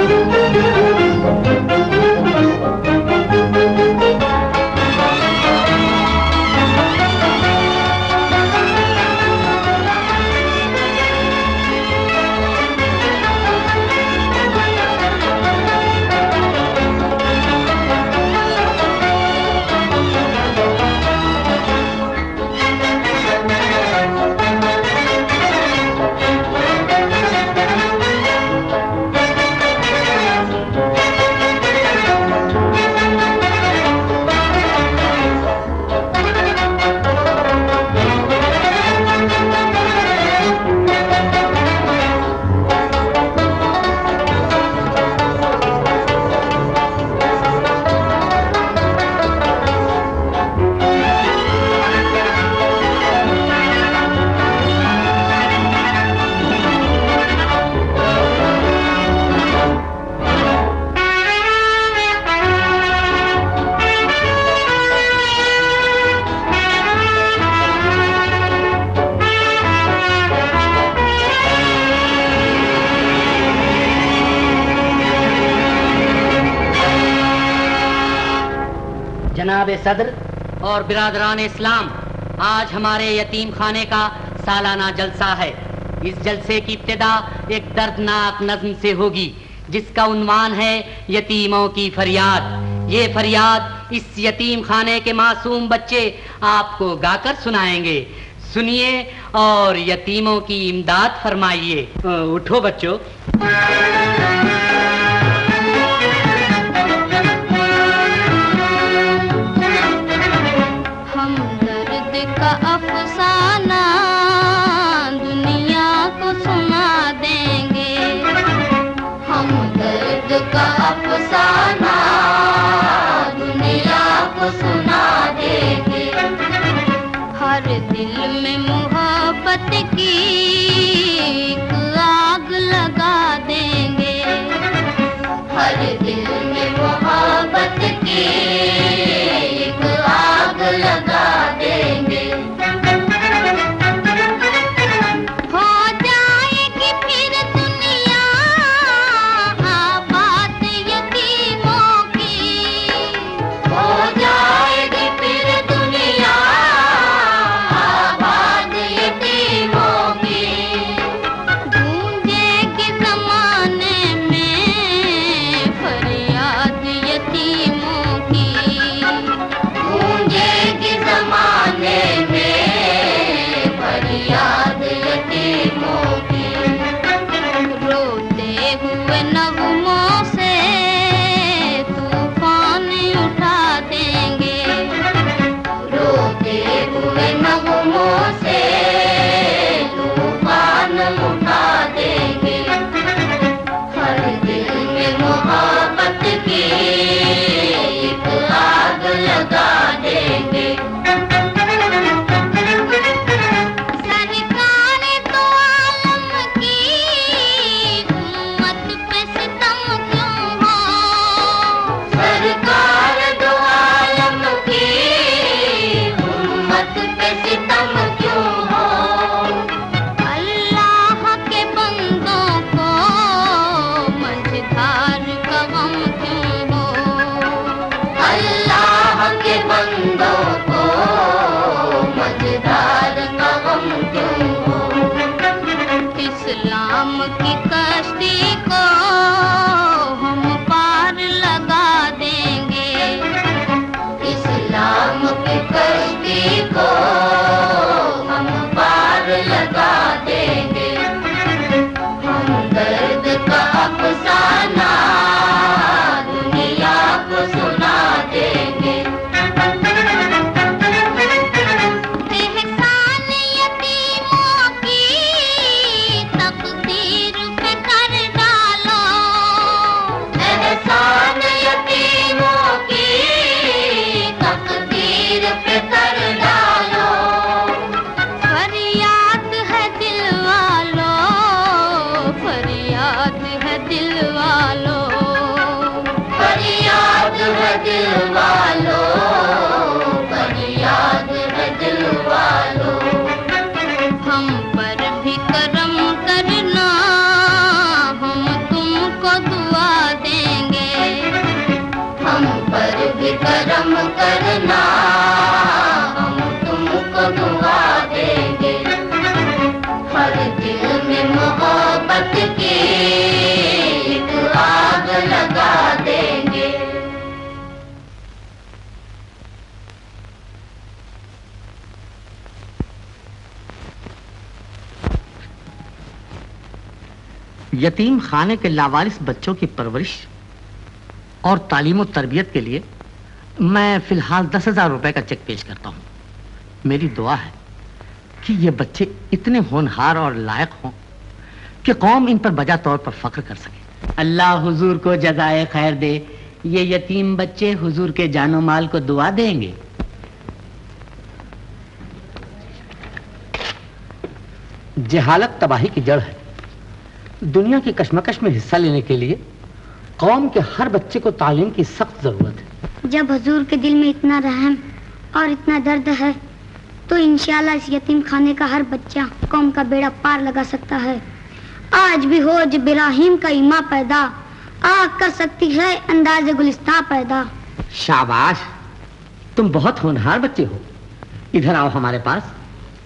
जनाब सदर और बिरादरान इस्लाम, आज हमारे यतीम खाने का सालाना जलसा है। इस जलसे की इब्तिदा एक दर्दनाक नज़्म से होगी जिसका उन्वान है यतीमों की फरियाद। ये फरियाद इस यतीम खाने के मासूम बच्चे आपको गाकर सुनाएंगे। सुनिए और यतीमों की इमदाद फरमाइए। उठो बच्चों। हम दर्द का अफसाना दुनिया को सुना देंगे। हम दर्द का अफसाना दुनिया को सुना देंगे। हर दिल में मोहब्बत की एक आग लगा देंगे। हर दिल में मोहब्बत की एक आग लगा देंगे। हो जाएगी फिर दुनिया आबाद यतीमों की। हो जाएगी फिर दुनिया आबाद यतीमों की। गूंजेगी ज़माने में फरियाद यतीमों की। गूंजेगी ज़माने में फरियाद यतीमों की। रोते हुए नगमों से तूफान उठा देंगे। रोते हुए नगमों से तूफान उठा देंगे। हर दिल में मोहब्बत की एक आग लगा देंगे। सरकार तो आलम की उम्मत पे सितम क्यों हो। सरकार तो आलम की उम्मत पे सितम क्यों हो। अल्लाह के बंदों को मझधार का गम क्यों हो। अल्लाह के बंदों को मझधार का गम क्यों हो। इस्लाम की कश्ती को हम पार लगा देंगे। इस्लाम की कश्ती को हम पार लगा देंगे। हम दर्द का अफसाना दुनिया को सुना देंगे। एहसान यतीमों की तकदीर पे कर डालो। एहसान यतीमों की तकदीर पे कर डालो। फरियाद है दिल वालों, फरियाद है दिल वालों। फरियाद है दिल वालों, फरियाद है दिल वालों। हम पर भी करम करना, हम तुमको दुआ तुम करना, हम तुमको दुआ देंगे। हर दिल में मोहब्बत की एक आग लगा देंगे। यतीम खाने के लावारिस बच्चों की परवरिश और तालीम और तरबियत के लिए मैं फिलहाल 10,000 रुपए का चेक पेश करता हूँ। मेरी दुआ है कि ये बच्चे इतने होनहार और लायक हों कि कौम इन पर बजा तौर पर फख्र कर सके। अल्लाह हुजूर को जज़ाए खैर दे। ये यतीम बच्चे हुजूर के जानो माल को दुआ देंगे। जहालत तबाही की जड़ है। दुनिया की कश्मकश में हिस्सा लेने के लिए कौम के हर बच्चे को तालीम की सख्त जरूरत है। जब हुजूर के दिल में इतना रहम और इतना दर्द है तो इंशाअल्लाह इस यतीम खाने का हर बच्चा कौम का बेड़ा पार लगा सकता है। आज भी हो जब इब्राहिम का ईमा पैदा, आग कर सकती है अंदाज गुलिस्तां पैदा। शाबाश, तुम बहुत होनहार बच्चे हो। इधर आओ हमारे पास।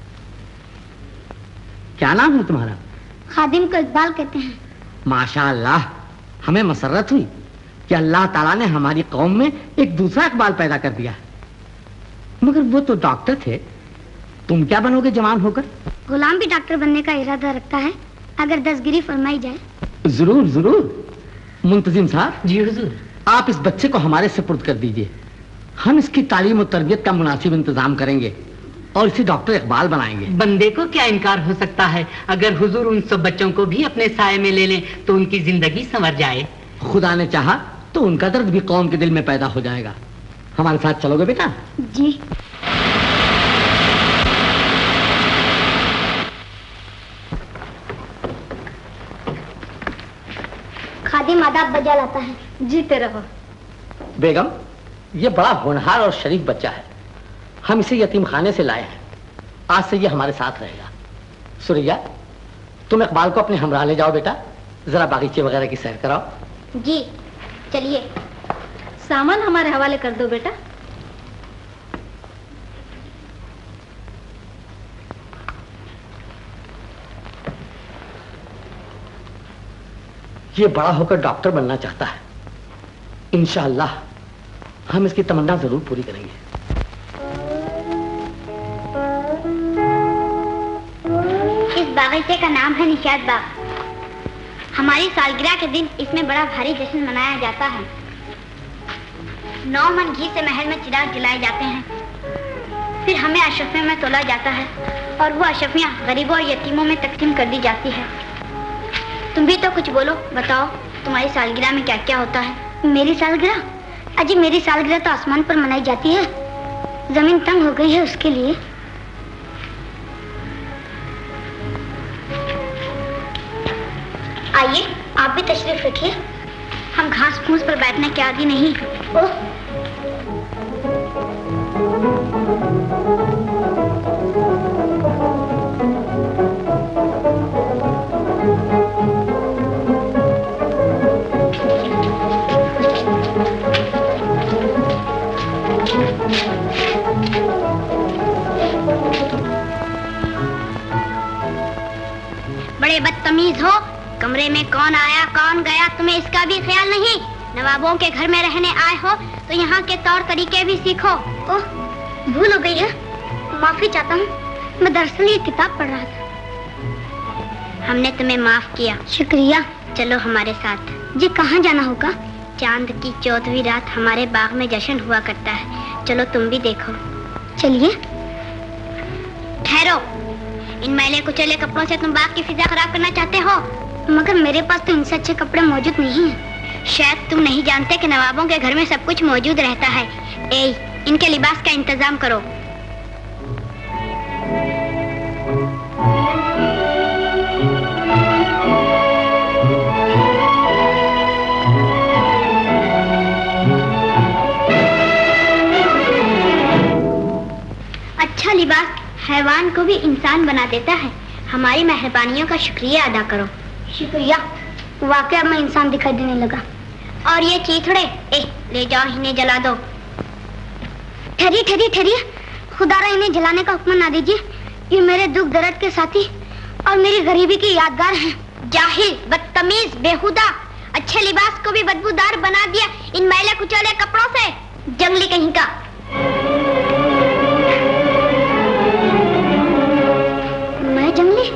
क्या नाम है तुम्हारा? खादिम को इकबाल कहते हैं। माशाअल्लाह, हमें मसर्रत हुई कि अल्लाह ताला ने हमारी कौम में एक दूसरा इकबाल पैदा कर दिया। मगर वो तो डॉक्टर थे, तुम क्या बनोगे जवान होकर? गुलाम भी डॉक्टर बनने का इरादा रखता है, अगर दस्तगिरी फरमाई जाए। जरूर जरूर। मुंतजिम साहब। जी हुजूर। आप इस बच्चे को हमारे सुपुर्द कर दीजिए। हम इसकी तालीम और तरबियत का मुनासिब इंतजाम करेंगे और इसे डॉक्टर इकबाल बनाएंगे। बंदे को क्या इनकार हो सकता है? अगर हुजूर उन सब बच्चों को भी अपने साये में ले लें तो उनकी जिंदगी संवर जाए। खुदा ने चाहा तो उनका दर्द भी कौम के दिल में पैदा हो जाएगा। हमारे साथ चलोगे बेटा? जी। खादिम आदाब बजा लाता है। जीते रहो। बेगम, ये बड़ा होनहार और शरीफ बच्चा है। हम इसे यतीम खाने से लाए हैं। आज से ये हमारे साथ रहेगा। सुरैया, तुम इकबाल को अपने हमरा ले जाओ बेटा, जरा बागीचे वगैरह की सैर कराओ। जी चलिए। सामान हमारे हवाले कर दो बेटा। ये बड़ा होकर डॉक्टर बनना चाहता है। इंशाअल्लाह हम इसकी तमन्ना जरूर पूरी करेंगे। इस बागीचे का नाम है निशाद बाग। हमारी सालगिरह के दिन इसमें बड़ा भारी जश्न मनाया जाता है। 9 मन घी से महल में चिराग जलाए जाते हैं। फिर हमें अशरफियों में तोला जाता है और वो अशरफियाँ गरीबों और यतीमों में तकसीम कर दी जाती है। तुम भी तो कुछ बोलो, बताओ तुम्हारी सालगिरह में क्या क्या होता है? मेरी सालगिरह? अजी मेरी सालगिरह तो आसमान पर मनाई जाती है। जमीन तंग हो गई है उसके लिए। आइए आप भी तशरीफ रखिए। हम घास फूस पर बैठने के आदी नहीं। ओह बड़े बदतमीज हो। कमरे में कौन आया कौन गया तुम्हें इसका भी ख्याल नहीं। नवाबों के घर में रहने आए हो तो यहाँ के तौर तरीके भी सीखो। ओह भूल हो गई है, माफी चाहता हूँ। मैं दरअसल ये किताब पढ़ रहा था। हमने तुम्हें माफ किया। शुक्रिया। चलो हमारे साथ। जी कहाँ जाना होगा? चांद की 14वीं रात हमारे बाग में जश्न हुआ करता है। चलो तुम भी देखो। चलिए। ठहरो, इन मैले कुचले कपड़ों से तुम बाग की फिजा खराब करना चाहते हो? मगर मेरे पास तो इनसे अच्छे कपड़े मौजूद नहीं हैं। शायद तुम नहीं जानते कि नवाबों के घर में सब कुछ मौजूद रहता है। ए, इनके लिबास का इंतजाम करो। अच्छा लिबास हैवान को भी इंसान बना देता है। हमारी मेहरबानियों का शुक्रिया अदा करो। शुक्रिया। वाकई में इंसान दिखाई देने लगा। और ये चीथड़े, ले जाओ इन्हें जला दो। ठहरिए ठहरिए ठहरिए, खुदारा इन्हें जलाने का हुक्म ना दीजिए। ये मेरे दुख दर्द के साथी और मेरी गरीबी की यादगार हैं। जाहिल, बदतमीज, बेहुदा, अच्छे लिबास को भी बदबूदार बना दिया इन मैले कुचले कपड़ों से, जंगली कहीं का। मैं जंगली?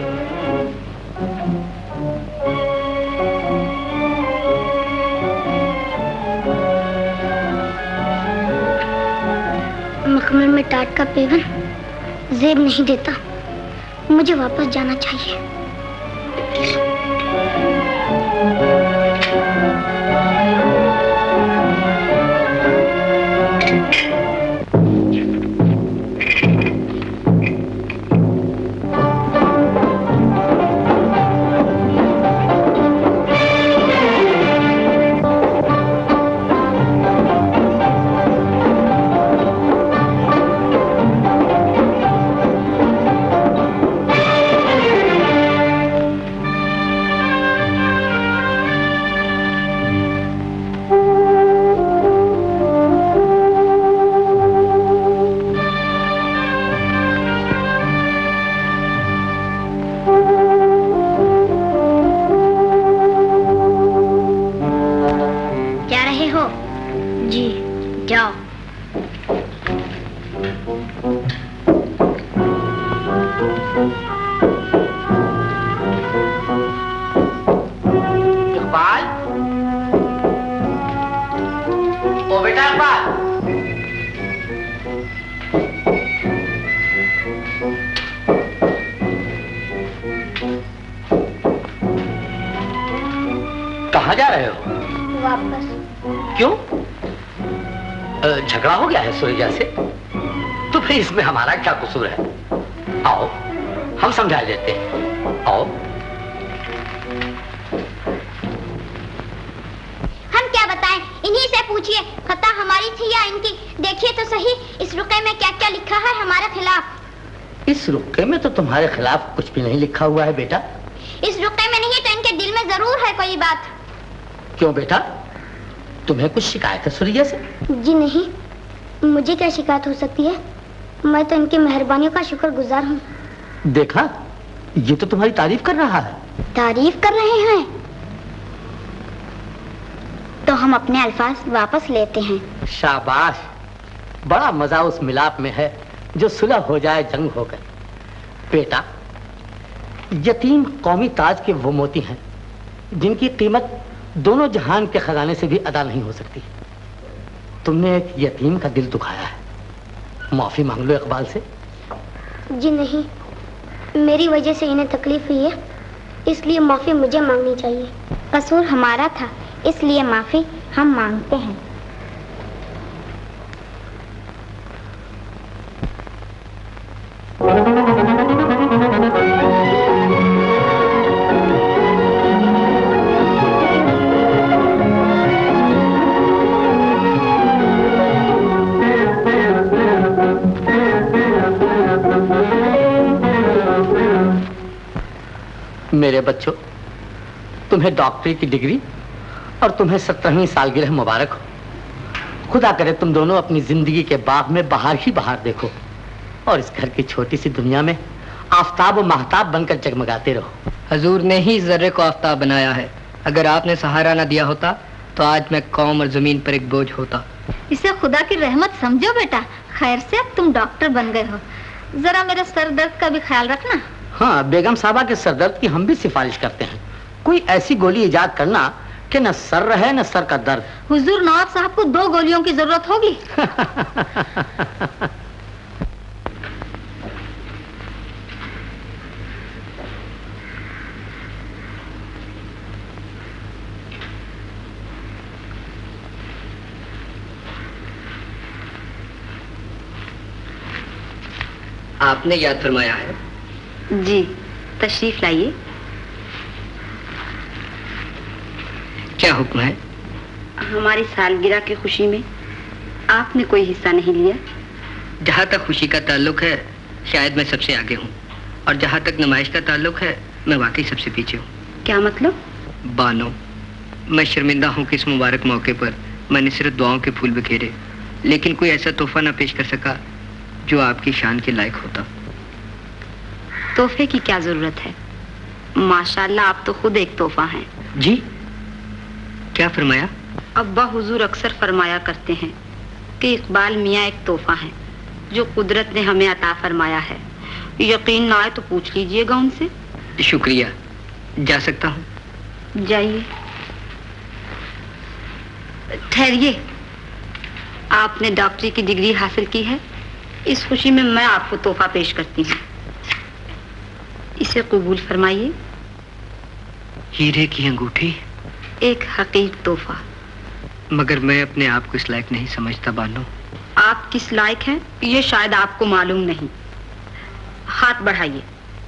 मखमल में टाट का पेवन जेब नहीं देता, मुझे वापस जाना चाहिए। कहाँ जा रहे हो? वापस। क्यों? झगड़ा हो गया है सुरैया से? तो फिर इसमें हमारा क्या कसूर है? आओ हम समझा देते हैं। आओ। हम क्या बताएं? इन्हीं से पूछिए, खता हमारी थी या इनकी। देखिए तो सही इस रुके में क्या क्या लिखा है हमारे खिलाफ। इस रुके में तो तुम्हारे खिलाफ कुछ भी नहीं लिखा हुआ है बेटा। इस रुके में नहीं तो इनके दिल में जरूर है कोई बात। क्यों बेटा, तुम्हें कुछ शिकायत है सुरैया से? जी नहीं, मुझे क्या शिकायत हो सकती है? मैं तो इनकी मेहरबानियों का शुक्रगुजार हूँ। देखा, ये तो तुम्हारी तारीफ कर रहा है। तारीफ कर रहे हैं तो हम अपने अल्फाज वापस लेते हैं। शाबाश, बड़ा मजा उस मिलाप में है जो सुलह हो जाए जंग होकर। बेटा, यतीम कौमी ताज के वो मोती हैं जिनकी कीमत दोनों जहान के खजाने से भी अदा नहीं हो सकती। तुमने एक यतीम का दिल दुखाया है, माफी मांग लो इकबाल से। जी नहीं, मेरी वजह से इन्हें तकलीफ हुई है, इसलिए माफी मुझे मांगनी चाहिए। कसूर हमारा था, इसलिए माफी हम मांगते हैं। मेरे बच्चों, तुम्हें डॉक्टरी की डिग्री और तुम्हें 17वीं सालगिरह मुबारक हो। खुदा करे तुम दोनों अपनी जिंदगी के बाग में बाहर ही बाहर देखो और इस घर की छोटी सी दुनिया में आफताब और महताब बनकर जगमगाते रहो। हजूर ने ही जर्रे को आफताब बनाया है। अगर आपने सहारा ना दिया होता तो आज मैं कौम और जमीन पर एक बोझ होता। इसे खुदा की रहमत समझो बेटा। खैर से अब तुम डॉक्टर बन गए हो, जरा मेरे सर दर्द का भी ख्याल रखना। हाँ, बेगम साहबा के सर दर्द की हम भी सिफारिश करते हैं। कोई ऐसी गोली इजाद करना कि न सर रहे न सर का दर्द। हुजूर नवाब साहब को 2 गोलियों की जरूरत होगी। आपने याद फरमाया है। जी, तशरीफ लाइए। क्या हुक्म है? हमारी सालगिरह की खुशी में आपने कोई हिस्सा नहीं लिया। जहाँ तक खुशी का ताल्लुक है शायद मैं सबसे आगे हूँ, और जहाँ तक नुमाइश का ताल्लुक है मैं वाकई सबसे पीछे हूँ। क्या मतलब? बानो, मैं शर्मिंदा हूँ कि इस मुबारक मौके पर मैंने सिर्फ दुआओं के फूल बिखेरे लेकिन कोई ऐसा तोहफा ना पेश कर सका जो आपकी शान के लायक होता। तोहफे की क्या जरूरत है? माशाल्लाह आप तो खुद एक तोहफा हैं। जी क्या फरमाया? अब्बा हुजूर अक्सर फरमाया करते हैं कि इकबाल मियाँ एक तोहफा है जो कुदरत ने हमें अता फरमाया है। यकीन ना आए तो पूछ लीजिएगा उनसे। शुक्रिया, जा सकता हूँ? जाइए। ठहरिए, आपने डॉक्टरी की डिग्री हासिल की है, इस खुशी में मैं आपको तोहफा पेश करती हूँ। इसे कबूल फरमाइए। हीरे की अंगूठी, एक हकीर तोहफा। मगर मैं अपने आप को इस लायक नहीं समझता बानो। आप किस लायक हैं ये शायद आपको मालूम नहीं। हाथ बढ़ाइए।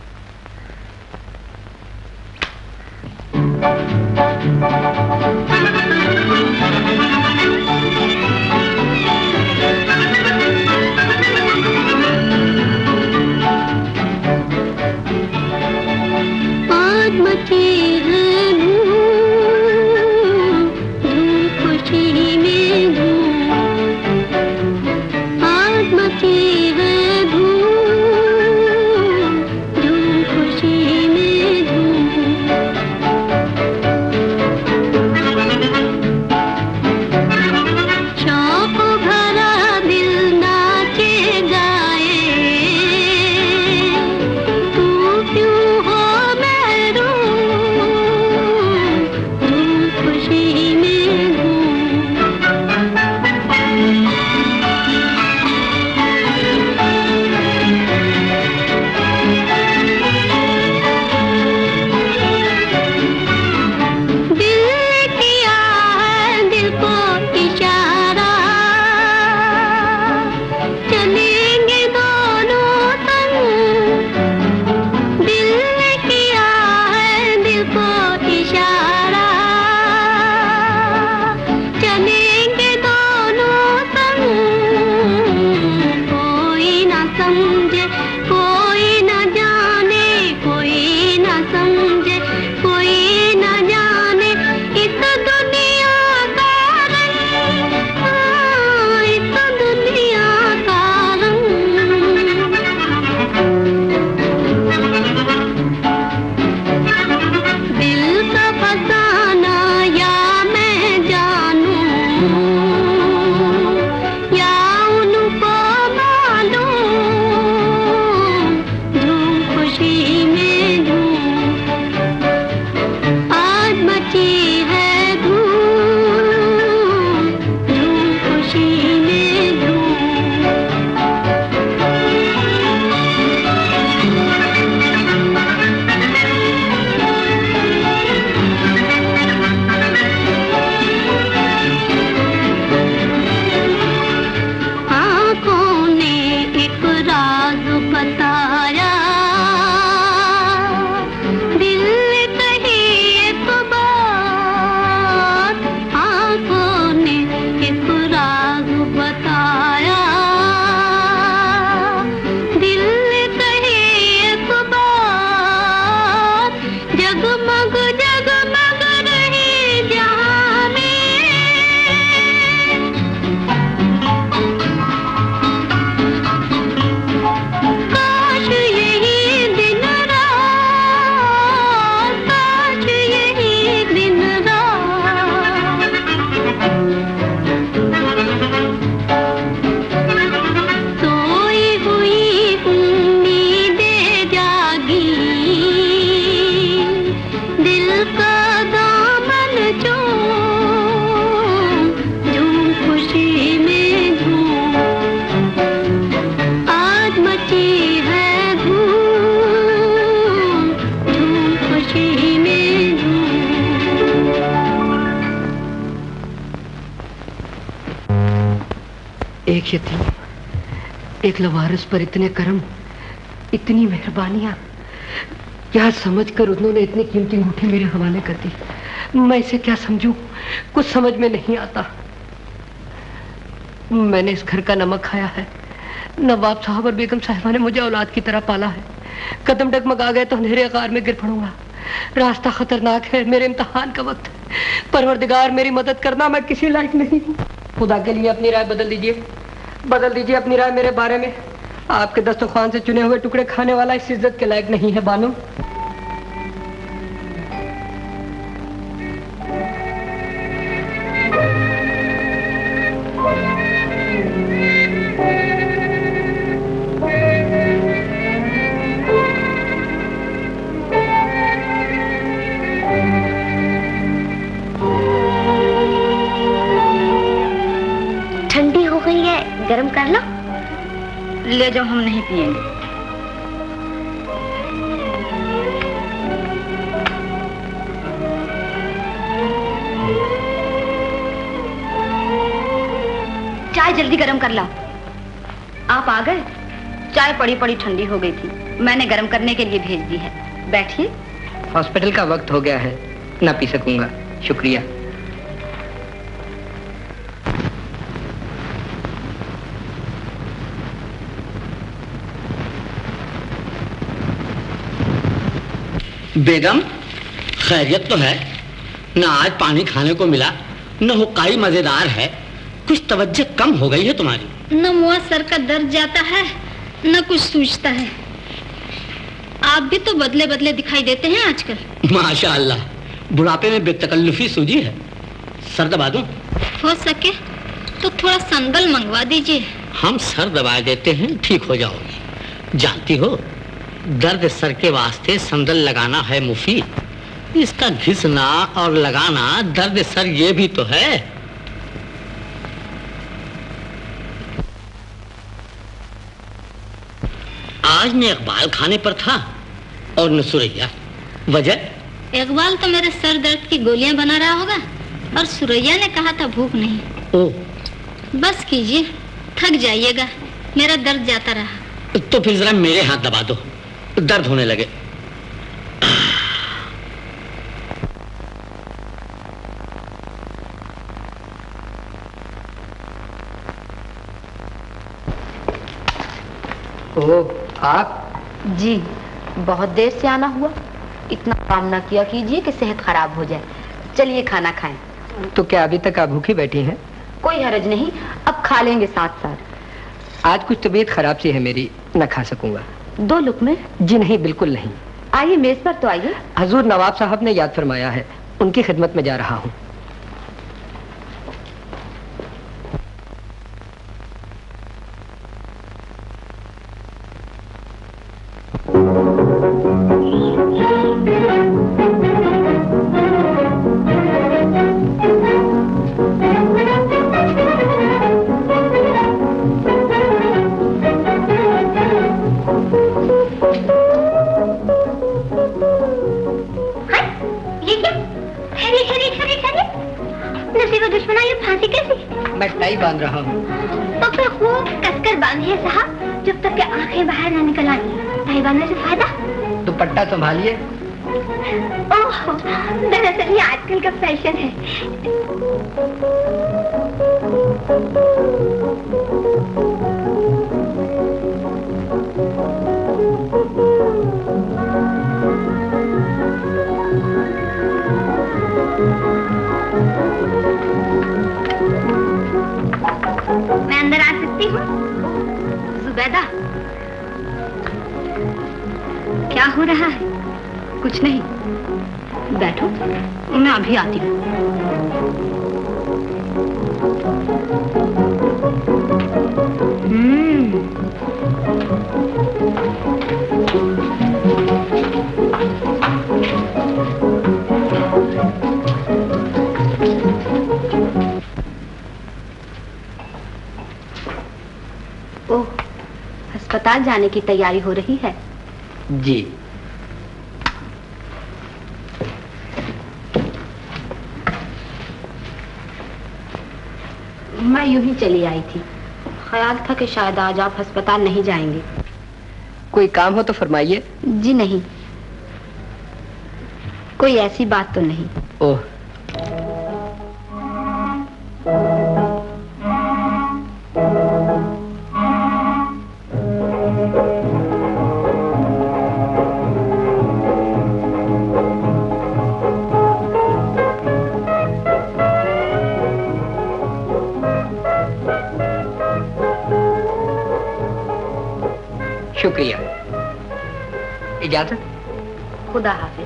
एक यतीम, एक लवारिस पर इतने करम, इतनी मेहरबानियां, क्या समझकर उन्होंने इतनी कीमती अंगूठी मेरे हवाले कर दी। मैं इसे क्या समझूं, कुछ समझ में नहीं आता। मैंने इस घर का नमक खाया है। नवाब साहब और बेगम साहिबा ने मुझे औलाद की तरह पाला है। कदम डगमगा गए तो अंधेरे कार में गिर पड़ूंगा। रास्ता खतरनाक है, मेरे इम्तिहान का वक्त है। परवरदिगार मेरी मदद करना, मैं किसी लायक नहीं हूँ। खुदा के लिए अपनी राय बदल दीजिए अपनी राय मेरे बारे में। आपके दस्तरखान से चुने हुए टुकड़े खाने वाला इस इज्जत के लायक नहीं है बानो। गरम कर लो। ले जाओ, हम नहीं पिएंगे। चाय जल्दी गरम कर लाओ। आप आ गए? चाय पड़ी पड़ी ठंडी हो गई थी, मैंने गरम करने के लिए भेज दी है। बैठिए। हॉस्पिटल का वक्त हो गया है, ना पी सकूंगा। शुक्रिया। बेगम, खैरियत तो है? ना आज पानी खाने को मिला, न हुक्काई मजेदार है। कुछ तवज्जो कम हो गई है तुम्हारी। न मुआ सर का दर्द जाता है, न कुछ सूझता है। आप भी तो बदले बदले दिखाई देते हैं आजकल। माशाअल्लाह, बुढ़ापे में बेतकल्लुफी सूझी है। सर दबा दूं? हो सके तो थोड़ा संदल मंगवा दीजिए। हम सर दबा देते हैं, ठीक हो जाओगी। जानती हो, दर्द सर के वास्ते संदल लगाना है मुफीद। इसका घिसना और लगाना दर्द सर ये भी तो है। आज ने इकबाल खाने पर था और न सुरैया। वजह? इकबाल तो मेरे सर दर्द की गोलियां बना रहा होगा और सुरैया ने कहा था भूख नहीं। ओह, बस कीजिए, थक जाइएगा, मेरा दर्द जाता रहा। तो फिर जरा मेरे हाथ दबा दो, दर्द होने लगे। ओह, आप? जी, बहुत देर से आना हुआ। इतना काम ना किया कीजिए कि सेहत खराब हो जाए। चलिए खाना खाएं। तो क्या अभी तक आप भूखी बैठी हैं? कोई हर्ज नहीं, अब खा लेंगे साथ साथ। आज कुछ तबीयत खराब सी है मेरी, न खा सकूंगा। 2 लुकमे? जी नहीं, बिल्कुल नहीं। आइए मेज पर तो आइए। हजूर नवाब साहब ने याद फरमाया है, उनकी खिदमत में जा रहा हूँ। बांध रहा हूँ। तो फिर खूब कसकर बांधिए साहब, जब तक कि आंखें बाहर ना निकल आती। टाई बांधने से फायदा? दुपट्टा संभालिए। ओह, दरअसल ये आजकल का फैशन है। मैं अंदर आ सकती हूँ? जुबैदा, क्या हो रहा है? कुछ नहीं, बैठो, मैं अभी आती हूँ। ओह, अस्पताल जाने की तैयारी हो रही है? जी। मैं यूं ही चली आई थी, ख्याल था कि शायद आज आप अस्पताल नहीं जाएंगे। कोई काम हो तो फरमाइए। जी नहीं, कोई ऐसी बात तो नहीं। ओह, शुक्रिया। इजाजत। खुदा हाफिज।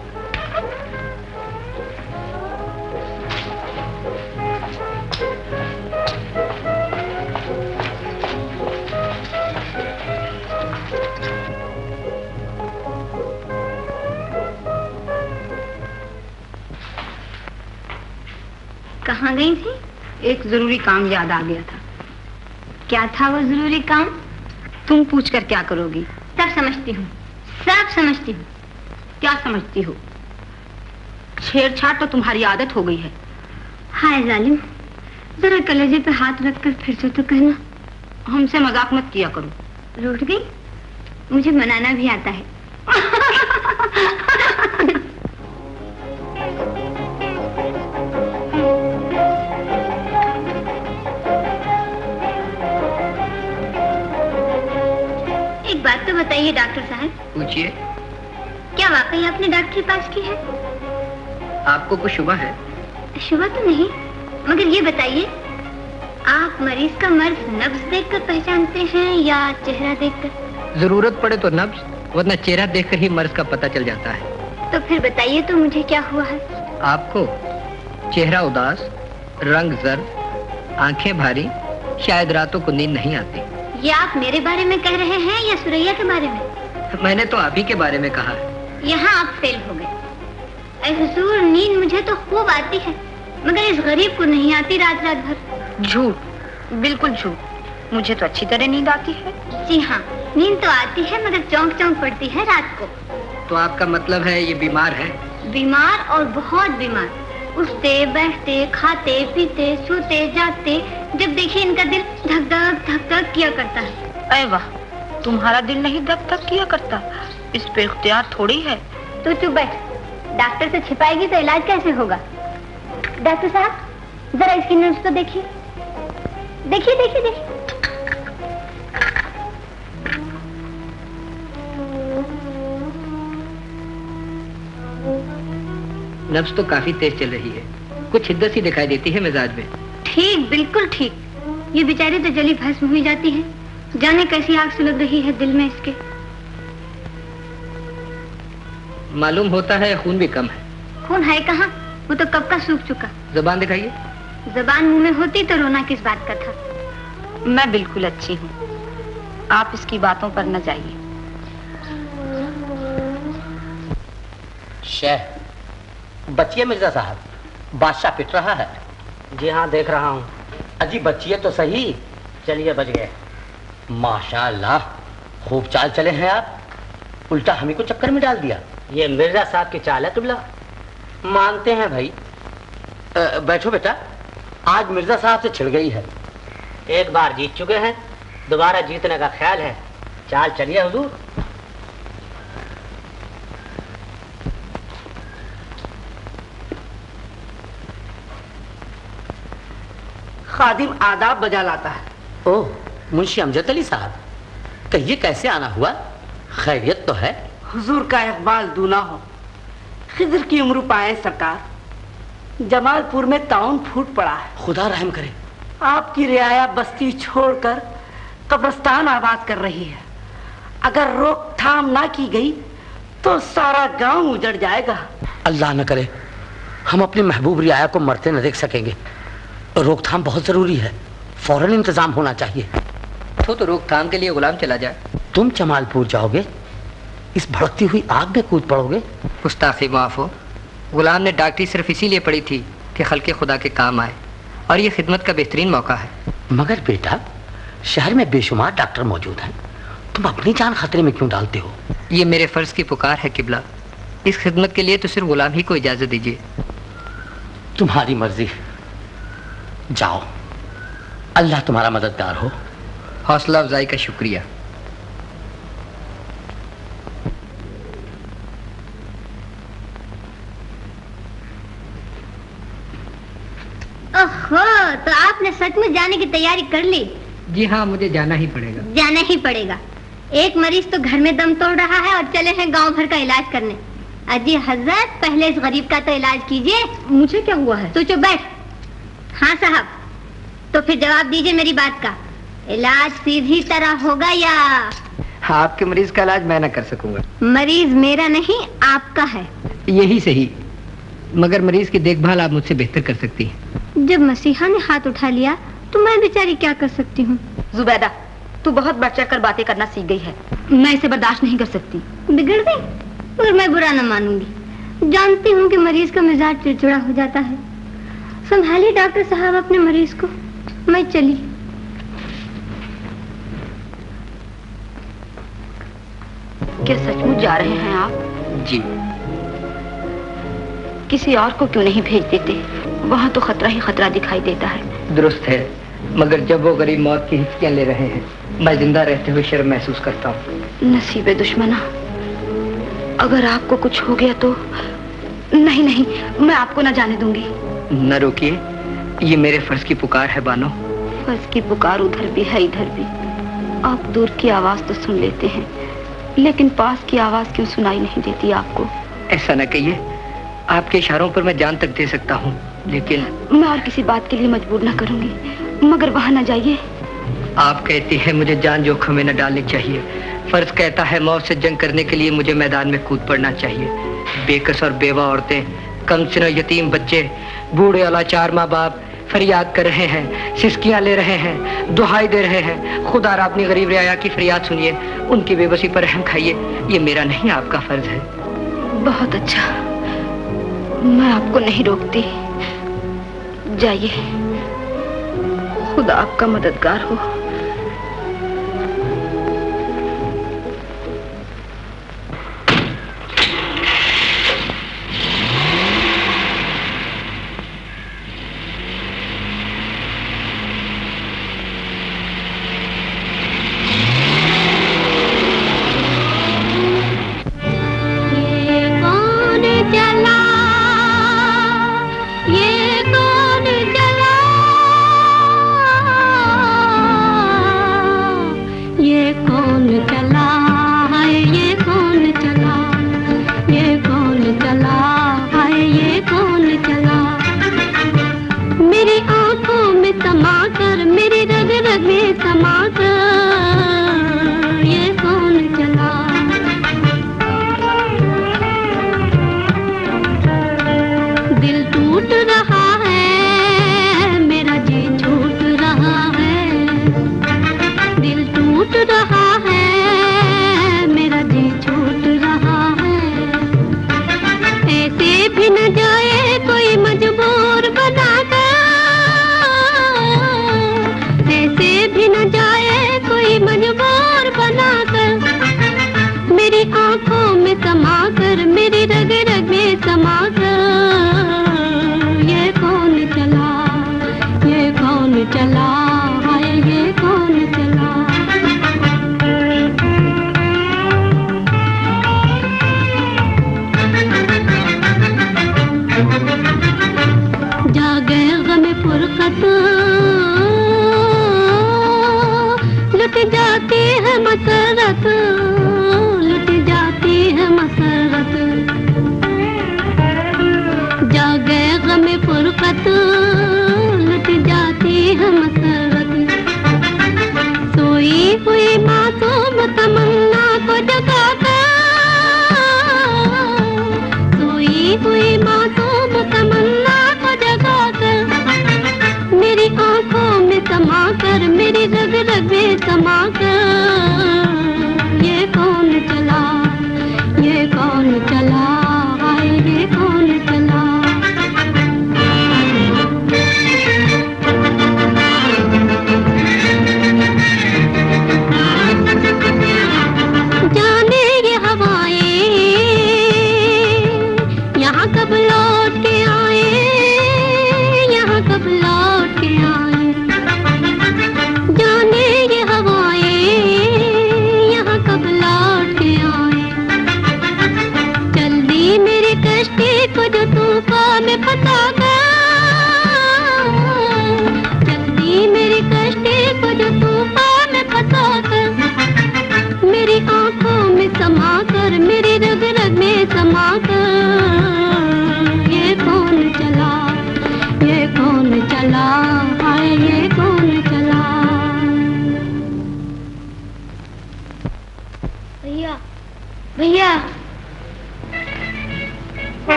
कहाँ गई थी? एक जरूरी काम याद आ गया था। क्या था वो जरूरी काम? तुम पूछ कर क्या करोगी? सब समझती हूँ, सब समझती हूँ। क्या समझती हो? छेड़छाड़ तो तुम्हारी आदत हो गई है। हाय जालिम, जरा कलेजे पे हाथ रखकर फिर से तो कहना। हमसे मजाक मत किया करो। रूठ गई? मुझे मनाना भी आता है। एक बात तो बताइए डॉक्टर साहब। पूछिए। क्या वाकई आपने डॉक्टरी पास की है? आपको कुछ शुबा है? शुबा तो नहीं, मगर ये बताइए, आप मरीज का मर्ज नब्ज देखकर पहचानते हैं या चेहरा देखकर? जरूरत पड़े तो नब्ज, वरना चेहरा देखकर ही मर्ज का पता चल जाता है। तो फिर बताइए तो मुझे क्या हुआ है? आपको चेहरा उदास, रंग जर्द, आंखें भारी, शायद रातों को नींद नहीं आती। ये आप मेरे बारे में कह रहे हैं या सुरैया के बारे में? मैंने तो आप ही के बारे में कहा है। यहाँ आप फेल हो गए। ऐ हुजूर, नींद मुझे तो खूब आती है, मगर इस गरीब को नहीं आती रात रात भर। झूठ, बिल्कुल झूठ। मुझे तो अच्छी तरह नींद आती है। जी हाँ, नींद तो आती है, मगर चौंक चौंक पड़ती है रात को। तो आपका मतलब है ये बीमार है? बीमार और बहुत बीमार। उठते बैठते, खाते पीते, सोते जागते, जब देखिए इनका दिल धक धक किया करता है। अरे वाह, तुम्हारा दिल नहीं धक धक किया करता? इस पे इख्तियार थोड़ी है। तो चुप बैठ, डॉक्टर से छिपाएगी तो इलाज कैसे होगा? डॉक्टर साहब, जरा इसकी नब्ज तो देखिए, देखिए देखिए देखिए। नब्ज तो काफी तेज चल रही है, कुछ हिद्दत सी दिखाई देती है मिजाज में। ठीक, बिल्कुल ठीक। ये बेचारी तो जली भस्म हुई जाती है, जाने कैसी आग सुलग रही है दिल में इसके। मालूम होता है खून भी कम है। खून है कहाँ, वो तो कब का सूख चुका। जबान दिखाइए। जबान मुंह में होती तो रोना किस बात का था। मैं बिल्कुल अच्छी हूँ, आप इसकी बातों पर न जाइए। बचिए मिर्जा साहब, बादशाह पिट रहा है। जी हाँ, देख रहा हूँ। अजी बचिए तो सही। चलिए, बच गए। माशाल्लाह, खूब चाल चले हैं आप। उल्टा हमें को चक्कर में डाल दिया। ये मिर्जा साहब की चाल है किबला। मानते हैं भाई। बैठो बेटा, आज मिर्जा साहब से छिड़ गई है। एक बार जीत चुके हैं, दोबारा जीतने का ख्याल है। चाल चलिए हुजूर। खादिम आदाब बजा लाता है। ओह, मुंशी अमजद अली साहब, कहिए कैसे आना हुआ? खैरियत तो है? हुजूर का इकबाल दूना हो। खिजर की उम्र पाए सरकार, जमालपुर में ताउन फूट पड़ा है। खुदा रहम करे। आपकी रियाया बस्ती छोड़कर कब्रिस्तान आबाद कर रही है। अगर रोकथाम ना की गई तो सारा गांव उजड़ जाएगा। अल्लाह न करे हम अपनी महबूब रियाया को मरते न देख सकेंगे। रोकथाम बहुत जरूरी है, फौरन इंतजाम होना चाहिए। तो रोकथाम के लिए गुलाम चला जाए। तुम जमालपुर जाओगे, इस भड़कती हुई आग में कूद पड़ोगे। गुस्ताखी माफ हो, गुलाम ने डॉक्टरी सिर्फ इसीलिए पढ़ी थी कि खल्के खुदा के काम आए, और ये खिदमत का बेहतरीन मौका है। मगर बेटा, शहर में बेशुमार डॉक्टर मौजूद हैं, तुम अपनी जान खतरे में क्यों डालते हो? ये मेरे फर्ज की पुकार है किबला। इस खिदमत के लिए तो सिर्फ गुलाम ही को इजाजत दीजिए। तुम्हारी मर्जी, जाओ, अल्लाह तुम्हारा मददगार हो। हौसला अफजाई का शुक्रिया। ओहो, तो आपने सच में जाने की तैयारी कर ली? जी हाँ, मुझे जाना ही पड़ेगा। जाना ही पड़ेगा। एक मरीज तो घर में दम तोड़ रहा है और चले हैं गांव भर का इलाज करने। अजी हजरत, पहले इस गरीब का तो इलाज कीजिए। मुझे क्या हुआ है? तू चुप बैठ। हाँ साहब, तो फिर जवाब दीजिए मेरी बात का। इलाज सीधी तरह होगा या? आपके मरीज का इलाज मैं ना कर सकूंगा। मरीज मेरा नहीं आपका है। यही सही, मगर मरीज की देखभाल आप मुझसे बेहतर कर सकती हैं। जब मसीहा ने हाथ उठा लिया तो मैं बेचारी क्या कर सकती हूँ। जुबैदा, तू बहुत बढ़ चढ़ कर बातें करना सीख गई है। मैं इसे बर्दाश्त नहीं कर सकती। बिगड़ गई, मगर मैं बुरा न मानूंगी। जानती हूँ कि मरीज का मिजाज चिड़चिड़ा हो जाता है। संभालिए डॉक्टर साहब अपने मरीज को, मैं चली। क्या सचमुच जा रहे हैं आप? जी। किसी और को क्यों नहीं भेज देते? वहाँ तो खतरा ही खतरा दिखाई देता है। दुरुस्त है, मगर जब वो गरीब मौत की हिचकियां ले रहे हैं, मैं जिंदा रहते हुए शर्म महसूस करता हूँ। नसीबे दुश्मना, अगर आपको कुछ हो गया तो नहीं नहीं, मैं आपको न जाने दूंगी। न रोकिए, ये मेरे फर्ज की पुकार है बानो। फर्ज की पुकार उधर भी है इधर भी। आप दूर की आवाज तो सुन लेते हैं, लेकिन पास की आवाज क्यों सुनाई नहीं देती आपको? ऐसा न कहिए, आपके इशारों पर मैं जान तक दे सकता हूँ, लेकिन मैं और किसी बात के लिए मजबूर न करूंगी, मगर वहाँ न जाइए। आप कहती हैं मुझे जान जोखिम में न डालनी चाहिए। फर्ज कहता है मौत से जंग करने के लिए मुझे मैदान में कूद पड़ना चाहिए। बेकस और बेवा औरतें, कमसिन और यतीम बच्चे, बूढ़े और लाचार माँ बाप फरियाद कर रहे हैं, सिसकियां ले रहे हैं, दुहाई दे रहे हैं। खुदा अपनी गरीब रियाया की फरियाद सुनिए, उनकी बेबसी पर रहम खाइए। ये मेरा नहीं आपका फर्ज है। बहुत अच्छा, मैं आपको नहीं रोकती। जाइए, खुदा आपका मददगार हो।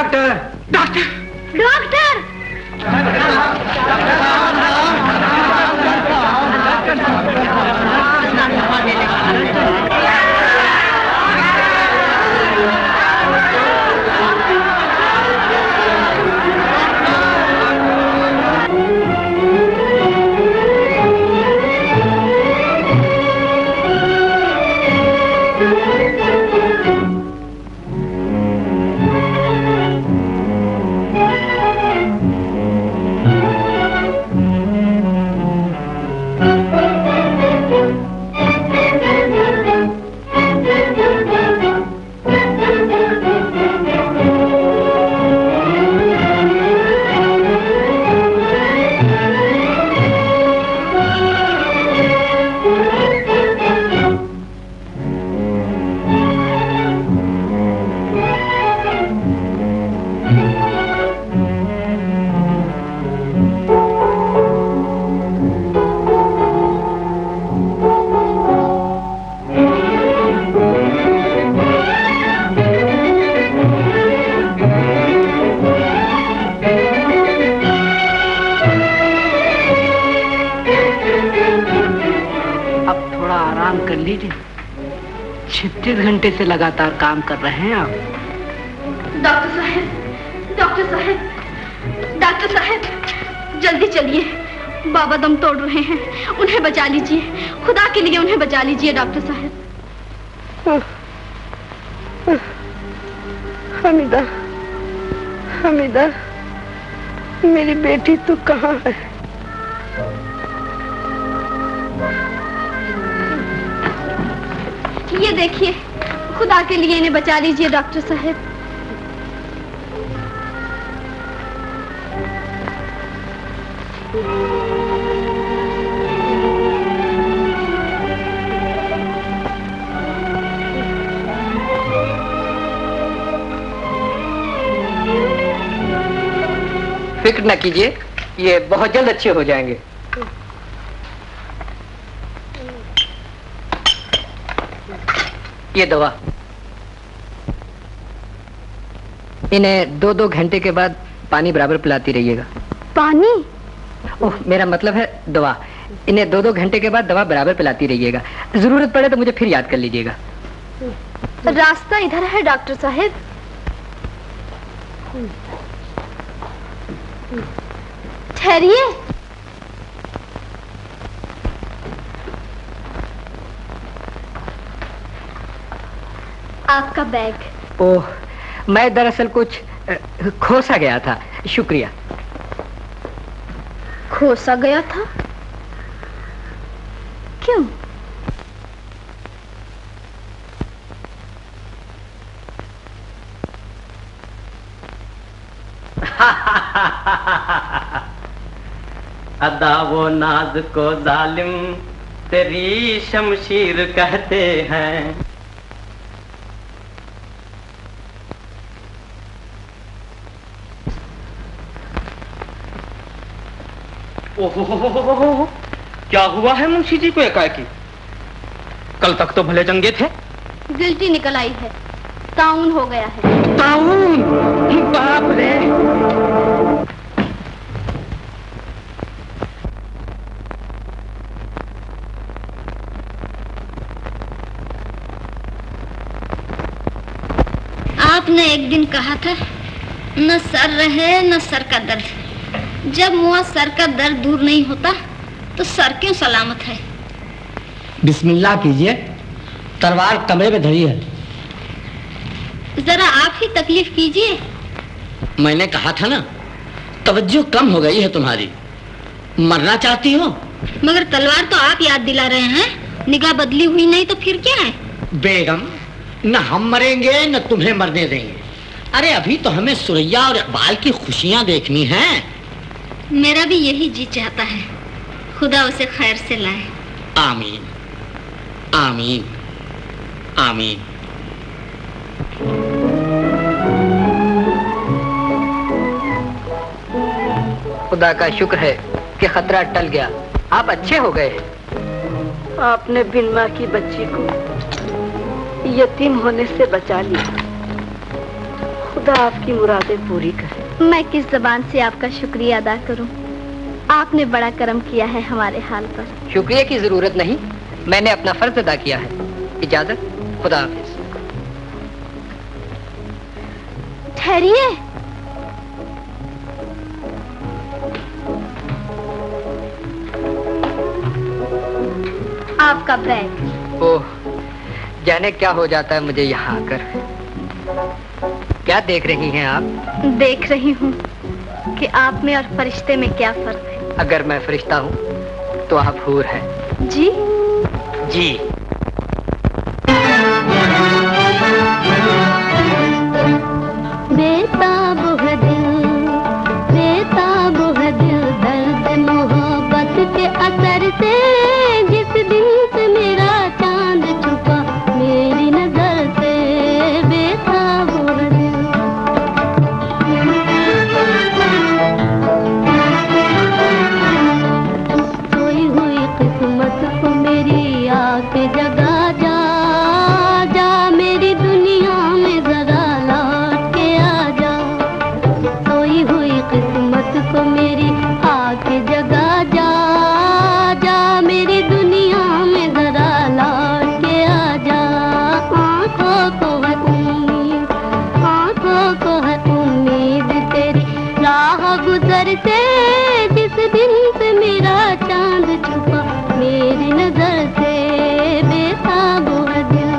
डॉक्टर डॉक्टर डॉक्टर कर लीजिए। 36 घंटे से लगातार काम कर रहे हैं आप। डॉक्टर साहब, डॉक्टर साहब, डॉक्टर साहब, जल्दी चलिए, बाबा दम तोड़ रहे हैं, उन्हें बचा लीजिए, खुदा के लिए उन्हें बचा लीजिए डॉक्टर साहब। हमीदा, हमीदा, मेरी बेटी तो कहाँ है? ये देखिए, खुदा के लिए इन्हें बचा लीजिए डॉक्टर साहब। फिक्र न कीजिए, ये बहुत जल्द अच्छे हो जाएंगे। ये दवा इन्हें 2-2 घंटे के बाद पानी बराबर पिलाती रहिएगा। पानी? ओह, मेरा मतलब है दवा। इन्हें 2-2 घंटे के बाद दवा बराबर पिलाती रहिएगा। जरूरत पड़े तो मुझे फिर याद कर लीजिएगा। रास्ता इधर है डॉक्टर साहब। ठहरिए। आपका बैग। ओह, मैं दरअसल कुछ खोसा गया था। शुक्रिया। खोसा गया था? क्यों? अदा वो नाज को जालिम तेरी शमशीर कहते हैं। ओहो, क्या हुआ है मुंशी जी को एकाएकी? कल तक तो भले चंगे थे। गिल्टी निकल आई है, ताउन हो गया है। ताउन? बाप रे! आपने एक दिन कहा था, न सर रहे न सर का दर्द। जब मुआ सर का दर्द दूर नहीं होता तो सर क्यों सलामत है? बिस्मिल्लाह कीजिए, तलवार कमरे में धरी है। जरा आप ही तकलीफ कीजिए। मैंने कहा था ना, तवज्जो कम हो गई है तुम्हारी। मरना चाहती हो? मगर तलवार तो आप याद दिला रहे हैं, निगाह बदली हुई नहीं तो फिर क्या है? बेगम, न हम मरेंगे न तुम्हें मरने देंगे। अरे अभी तो हमें सुरैया और इकबाल की खुशियां देखनी हैं। मेरा भी यही जी चाहता है, खुदा उसे खैर से लाए। आमीन, आमीन, आमीन। खुदा का शुक्र है कि खतरा टल गया। आप अच्छे हो गए। आपने बिन माँ की बच्ची को यतीम होने से बचा लिया। खुदा आपकी मुरादें पूरी करे। मैं किस ज़बान से आपका शुक्रिया अदा करूं? आपने बड़ा करम किया है हमारे हाल पर। शुक्रिया की जरूरत नहीं, मैंने अपना फर्ज अदा किया है। इजाजत, खुदा हाफिज। ठहरिए। आपका बैग। ओह, जाने क्या हो जाता है मुझे यहाँ आकर। क्या देख रही हैं आप? देख रही हूँ कि आप में और फरिश्ते में क्या फर्क है। अगर मैं फरिश्ता हूँ तो आप हूर हैं। जी जी। बेताब है दिल, बेताब है दिल, दर्द मोहब्बत के असर से। जिस दिन से मेरा चांद छुपा मेरी नजर से, बेताब है दिल। सोई हुई किस्मत को मेरी आके जगा जा, जा मेरी दुनिया में जरा लौट के आ जा। सोई हुई किस्मत को मेरी आके जगा जा, जा मेरी दुनिया में जरा लौट के आ जा। आँखों को है उम्मीद, आँखों को है उम्मीद तेरी राह गुजर से। जिस दिन से मेरा चांद छुपा मेरी नजर से, बेताब है दिल।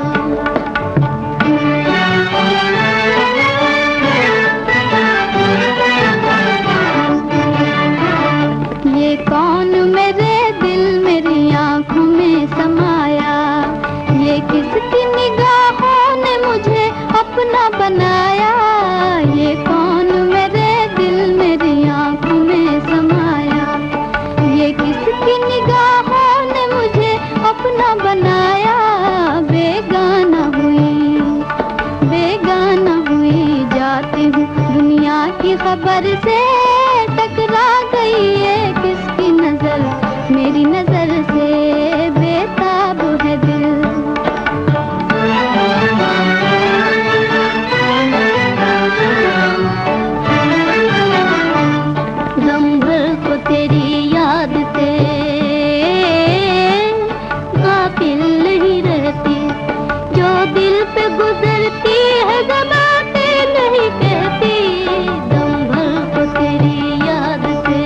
ये कौन मेरे दिल मेरी आँखों में समाया, ये किसकी निगाहों ने मुझे अपना बनाया। ये कौन मेरे दिल मेरी आँखों में समाया, ये किसकी निगाहों ने मुझे अपना बनाया। बेगाना हुई जाती हूँ दुनिया की खबर से। टकरा गई है किसकी नजर मेरी नजर से, बेताब है दिल। दम भर को तेरी याद से गाफिल नहीं रहती, जो दिल पे गुजरती है ज़बातें नहीं कहती। दम भर को तेरी याद से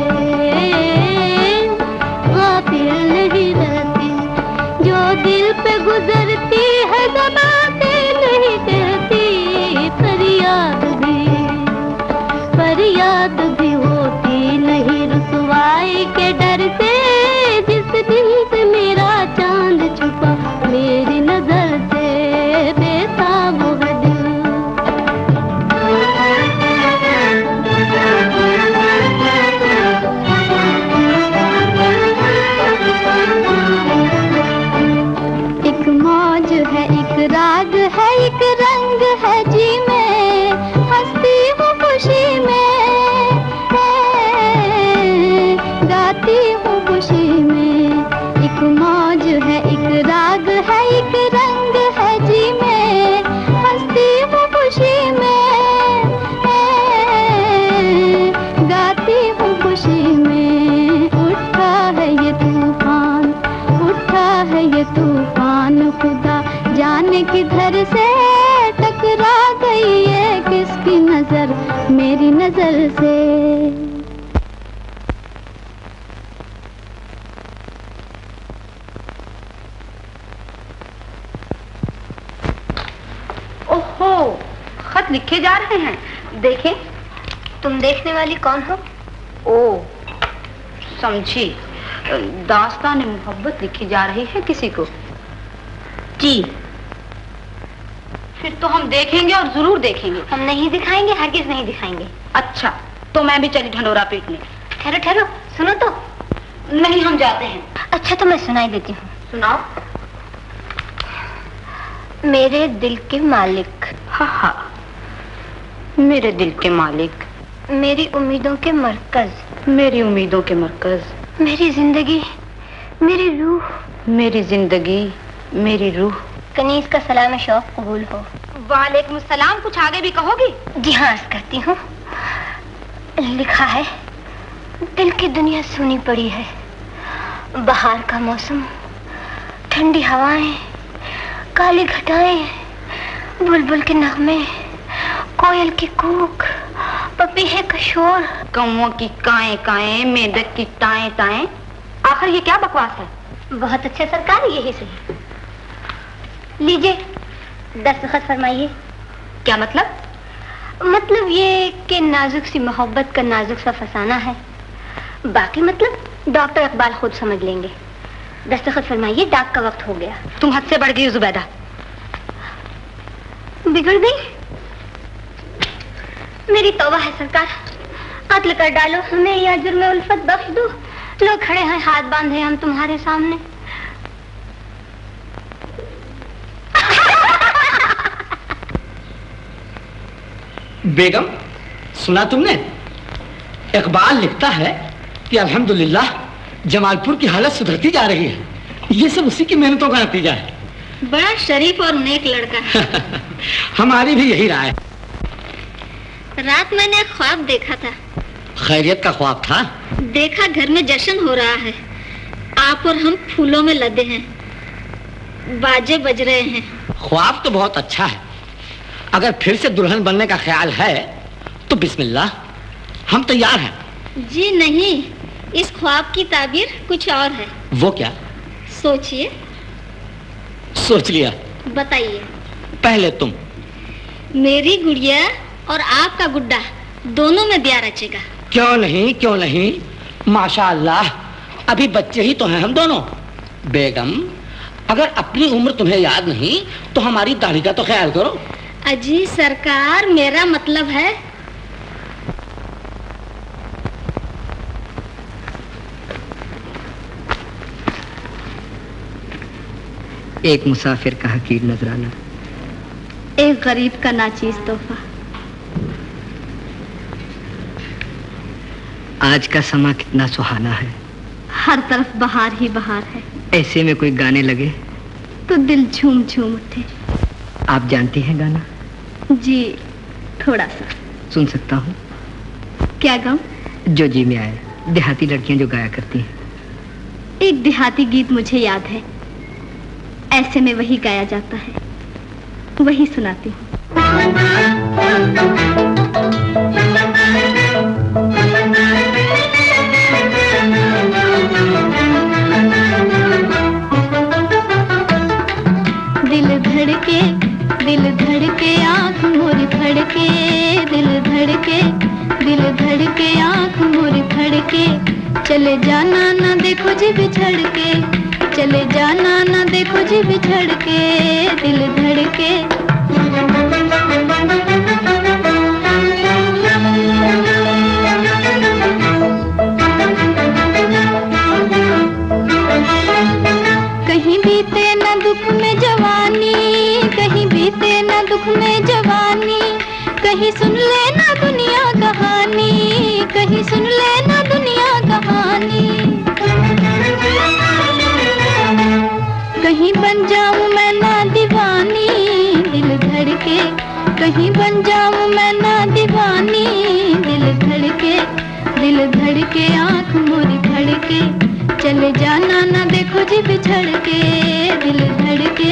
गाफिल नहीं रहती, जो दिल पे गुजरती है ज़बातें नहीं कहती। फरियाद भी होती नहीं रुसवाई के डर से। जिस दिन से मेरा चांद छुपा मेरी नजर से, बेताब है दिल। एक मौज है, एक राग है, एक रंग है जी में, हंसती हूँ खुशी में, गाती हूँ खुशी में। एक मौज है, एक राग है, एक रंग है जी में, हंसती हूँ खुशी में, गाती हूँ खुशी में। उठा है ये तूफान, उठा है ये तूफान, खुदा जाने किधर से। टकरा गई है किसकी नजर मेरी नजर से। ओहो, खत लिखे जा रहे हैं। देखें। तुम देखने वाली कौन हो? ओ, समझी। दास्तान मोहब्बत लिखी जा रही है किसी को। जी। फिर तो हम देखेंगे और जरूर देखेंगे। हम नहीं दिखाएंगे, हरगिज नहीं दिखाएंगे। अच्छा, तो मैं भी चली ढंडोरा पीटने। ठहरो ठहरो, सुनो तो। नहीं, हम जाते हैं। अच्छा, तो मैं सुनाई देती हूँ। सुनाओ। मेरे दिल के मालिक। हा, मेरे दिल के मालिक। मेरी उम्मीदों के मरकज। मेरी उम्मीदों के मरकज। मेरी जिंदगी, मेरी रूह। मेरी जिंदगी, मेरी रूह। कनीज का सलाम शौक कबूल हो। वालेकुम सलाम। कुछ आगे भी कहोगी? जी हाँ, कहती हूँ। लिखा है, दिल की दुनिया सूनी पड़ी है, बाहर का मौसम, ठंडी हवाएं, काली घटाएं, बुलबुल के नगमे, कोयल की कूक, पपीहे का शोर, कौओं की काएं काएं, मेंढक की टाएं टाएं। आखिर ये क्या बकवास है? बहुत अच्छा सरकार, यही सही। लीजिए, दस्तखत फरमाइए। क्या मतलब? मतलब ये कि नाजुक सी मोहब्बत का नाजुक सा फसाना है। बाकी मतलब डॉक्टर इकबाल खुद समझ लेंगे। दस्तखत फरमाइए, डाक का वक्त हो गया। तुम हद से बढ़ गई जुबैदा। बिगड़ गई? मेरी तौबा है सरकार, कत्ल कर डालो हमें या जुर्म उल्फत बख्श दो। लोग खड़े हैं हाथ बांधे हम तुम्हारे सामने। बेगम, सुना तुमने? इकबाल लिखता है कि अल्हम्दुलिल्लाह जमालपुर की हालत सुधरती जा रही है। ये सब उसी की मेहनतों का नतीजा है। बड़ा शरीफ और नेक लड़का है। हमारी भी यही राय है। रात मैंने एक ख्वाब देखा था। खैरियत का ख्वाब था? देखा घर में जश्न हो रहा है, आप और हम फूलों में लदे हैं, बाजे बज रहे हैं। ख्वाब तो बहुत अच्छा है। अगर फिर से दुल्हन बनने का ख्याल है तो बिस्मिल्लाह, हम तैयार हैं। जी नहीं, इस ख्वाब की ताबीर कुछ और है। वो क्या? सोचिए। सोच लिया। बताइए। पहले तुम। मेरी गुड़िया और आपका गुड्डा दोनों में ब्याह रचेगा। क्यों नहीं, क्यों नहीं, माशाअल्लाह, अभी बच्चे ही तो हैं हम दोनों। बेगम, अगर अपनी उम्र तुम्हें याद नहीं तो हमारी दाढ़ी का तो ख्याल करो। अजी सरकार, मेरा मतलब है। एक मुसाफिर का हकीर नजराना, एक गरीब का नाचीज तोहफा। आज का समा कितना सुहाना है, हर तरफ बहार ही बहार है। ऐसे में कोई गाने लगे तो दिल झूम झूम उठे। आप जानती हैं गाना? जी थोड़ा सा। सुन सकता हूँ? क्या गाऊं? जो जी में आए, देहाती लड़कियां जो गाया करती हैं। एक देहाती गीत मुझे याद है, ऐसे में वही गाया जाता है, वही सुनाती हूँ। दिल धड़के आँख मोरी फड़के, दिल धड़के आँख मोरी फड़के, चले जाना ना देखो जी बिछड़ के, चले जाना ना देखो जी बिछड़ के, दिल धड़के। कहीं बीते ना दुख में जवानी, कहीं बीते ना दुख में जवानी, कहीं सुन लेना दुनिया कहानी, कहीं सुन लेना दुनिया कहानी। कहीं बन जाऊं मैं ना दीवानी, दिल धड़के, कहीं बन जाऊं मैं ना दीवानी, दिल धड़के आँख मोरी फड़के, चले जाना ना देखो जी बिछड़ के, दिल धड़के।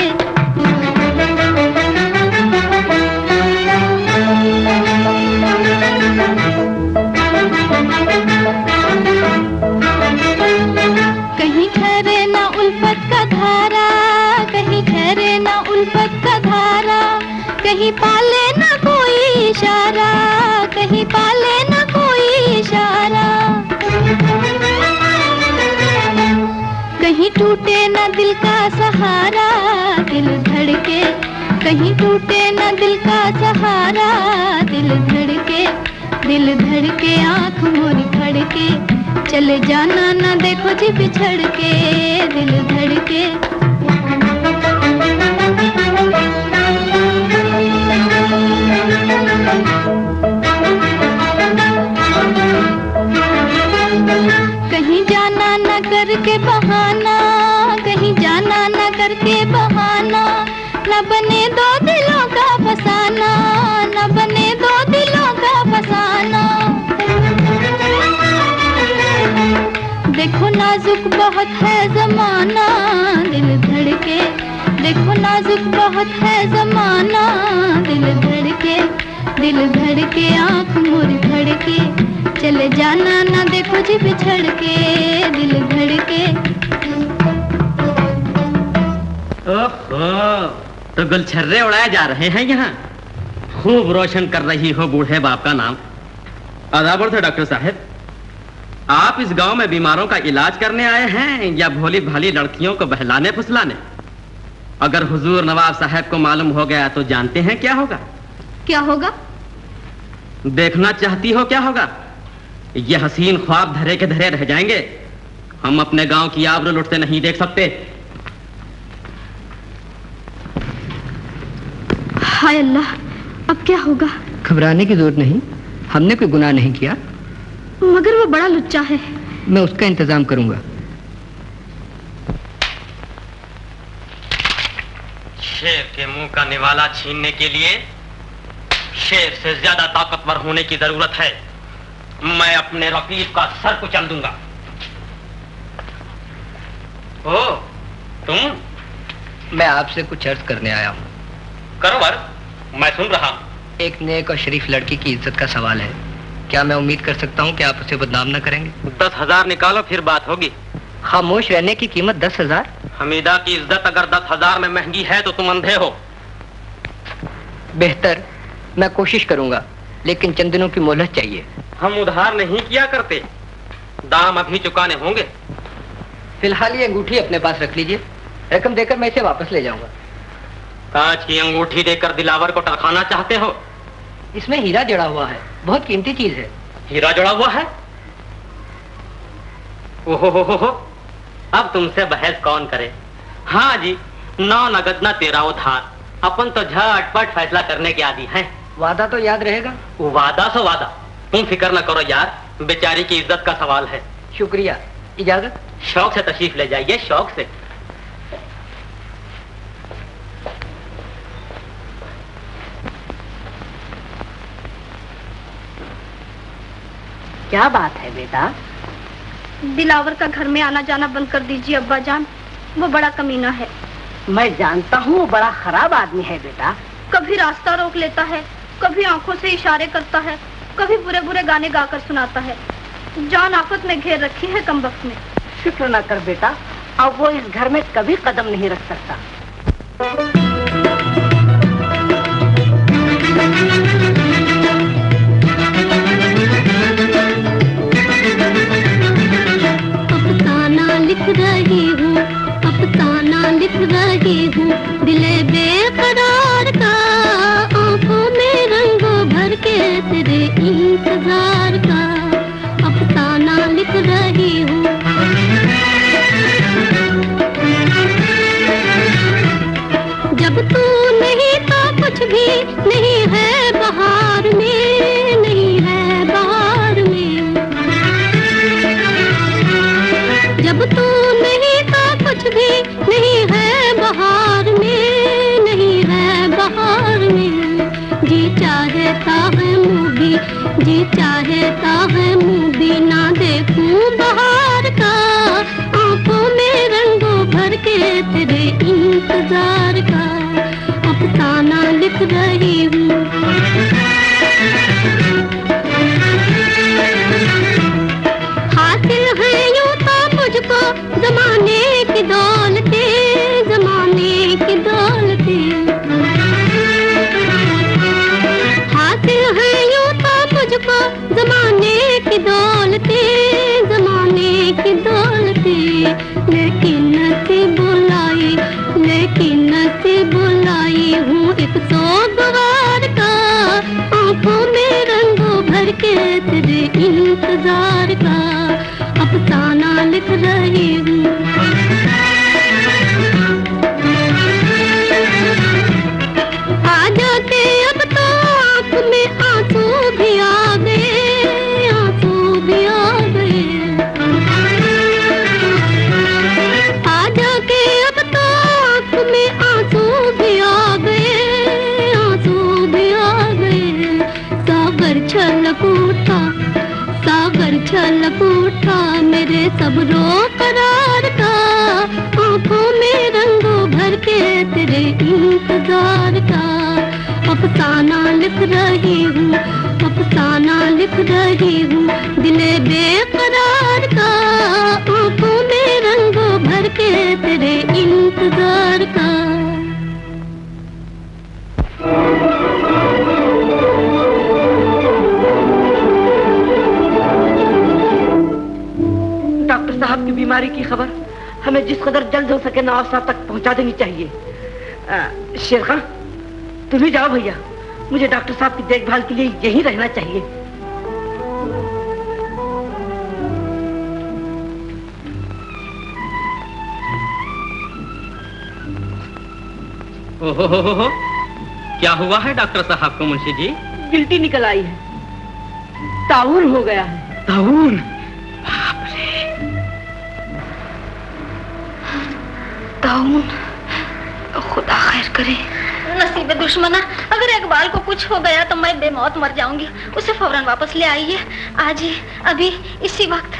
कहीं ठहरे ना उल्फत का धारा, कहीं ठहरे ना उल्फत का धारा, कहीं पाले ना कोई इशारा, कहीं पाले ना कोई इशारा। कहीं टूटे ना दिल का सहारा, दिल धड़के, कहीं टूटे ना दिल का सहारा, दिल धड़के आँख मोरी फड़के, चले जाना ना देखो जी बिछड़ के, दिल धड़के। कहीं जाना ना करके बहाना, कहीं जाना ना करके बहाना, न बने दो दिलों का अफसाना, न बने दो दिलों का फसाना। देखो नाजुक बहुत है जमाना, दिल धड़के, देखो नाजुक बहुत है जमाना, दिल धड़के, दिल धड़के, आँख मोरी धड़के, चले जाना ना देखो जी बिछड़ के, दिल धड़के। ओहो, तो गुलछर्रे उड़ाए जा रहे हैं यहाँ। खूब रोशन कर रही हो बूढ़े बाप का नाम। आदाब थे डॉक्टर साहब, आप इस गांव में बीमारों का इलाज करने आए हैं या भोली भाली लड़कियों को बहलाने फुसलाने? अगर हुजूर नवाब साहब को मालूम हो गया तो जानते हैं क्या होगा? क्या होगा? देखना चाहती हो क्या होगा? ये हसीन ख्वाब धरे के धरे रह जाएंगे। हम अपने गांव की आबरू लुटते नहीं देख सकते। हाय अल्लाह, अब क्या होगा? घबराने की जरूरत नहीं, हमने कोई गुनाह नहीं किया। मगर वो बड़ा लुच्चा है। मैं उसका इंतजाम करूंगा। शेर के मुंह का निवाला छीनने के लिए शेर से ज्यादा ताकतवर होने की जरूरत है। मैं अपने रकीब का सर कुचल दूंगा। ओ, तुम? मैं आपसे कुछ अर्ज करने आया हूँ। करो अर्ज, मैं सुन रहा हूँ। एक नेक और शरीफ लड़की की इज्जत का सवाल है। क्या मैं उम्मीद कर सकता हूँ कि आप उसे बदनाम न करेंगे? 10,000 निकालो फिर बात होगी। खामोश रहने की कीमत 10,000? हमीदा की इज्जत अगर 10,000 में महंगी है तो तुम अंधे हो। बेहतर, मैं कोशिश करूंगा, लेकिन चंद दिनों की मोहलत चाहिए। हम उधार नहीं किया करते, दाम अभी चुकाने होंगे। फिलहाल ये अंगूठी अपने पास रख लीजिए, रकम देकर मैं इसे वापस ले जाऊंगा। कांच की अंगूठी देकर दिलावर को टरकाना चाहते हो? इसमें हीरा जड़ा हुआ है, बहुत कीमती चीज है। हीरा जड़ा हुआ है? ओहो हो, अब तुमसे बहस कौन करे। हाँ जी, 9 नगद न 13 उधार। अपन तो झटपट फैसला करने के आदी हैं। वादा तो याद रहेगा? वादा सो वादा, तुम फिक्र न करो यार, बेचारी की इज्जत का सवाल है। शुक्रिया, इजाजत। शौक से तशरीफ ले जाइए, शौक से। क्या बात है बेटा? दिलावर का घर में आना जाना बंद कर दीजिए अब्बा जान, वो बड़ा कमीना है। मैं जानता हूँ, वो बड़ा खराब आदमी है बेटा। कभी रास्ता रोक लेता है, कभी आंखों से इशारे करता है, कभी बुरे बुरे गाने गाकर सुनाता है। जान आफत में घेर रखी है कमबख्त ने। फिक्र न कर बेटा, अब वो इस घर में कभी कदम नहीं रख सकता। अफसाना लिख रही हूँ, अफसाना लिख रही हूँ, दिले बेकरार का, आंखों में रंगों भर के तेरे इंतजार का। अफसाना लिख रही हूँ। जब तू नहीं तो कुछ भी नहीं है बहार में, नहीं है बहार में। जब तू नहीं तो कुछ भी नहीं है बहार में, नहीं है बहार में। जी चाहता है मुँह भी, जी चाहता है मुँह भी ना देखूं बहार का, आंखों में रंगों भर के तेरे इंतजार का। अफसाना लिख रही हूँ। हासिल है यूं तो मुझको जमाने की दौलते, जमाने की दौलते। हासिल है यूं तो मुझको जमाने की दौलते, जमाने की दौलते। लेकिन नसीब बुलाई, लेकिन नसीब बुलाई हूँ एक सोगवार का, आंखों में रंगों भर के तेरे इंतजार का। अफसाना लिख रही हूँ। आ जाते अब तो आँख में आंसू भी आ गए, आंसू भी आ गए। आ जाके अब तो आँख में आंसू भी आ गए, आंसू भी छलक उठा, सागर छलक उठा मेरे सब्रो करार का। आंखों में रंगों भर के तेरे इंतजार का। अफसाना लिख रही हूँ, अफसाना लिख रही हूँ दिले बेकरार का। आंखों में रंगों भर के तेरे इंतजार का। डॉक्टर साहब की बीमारी की खबर हमें जिस कदर जल्द हो सके नौशाद तक पहुंचा देनी चाहिए। शेर खां, तुम ही जाओ भैया, मुझे डॉक्टर साहब की देखभाल के लिए यहीं रहना चाहिए। ओहो, क्या हुआ है डॉक्टर साहब को मुंशी जी? गिल्टी निकल आई है, ताउन हो गया है। ताउन? ताउन, खुदा खैर करे। नसीब दुश्मना, अगर इकबाल को कुछ हो गया तो मैं बेमौत मर जाऊंगी। उसे फौरन वापस ले आइए, आज ही, अभी, इसी वक्त।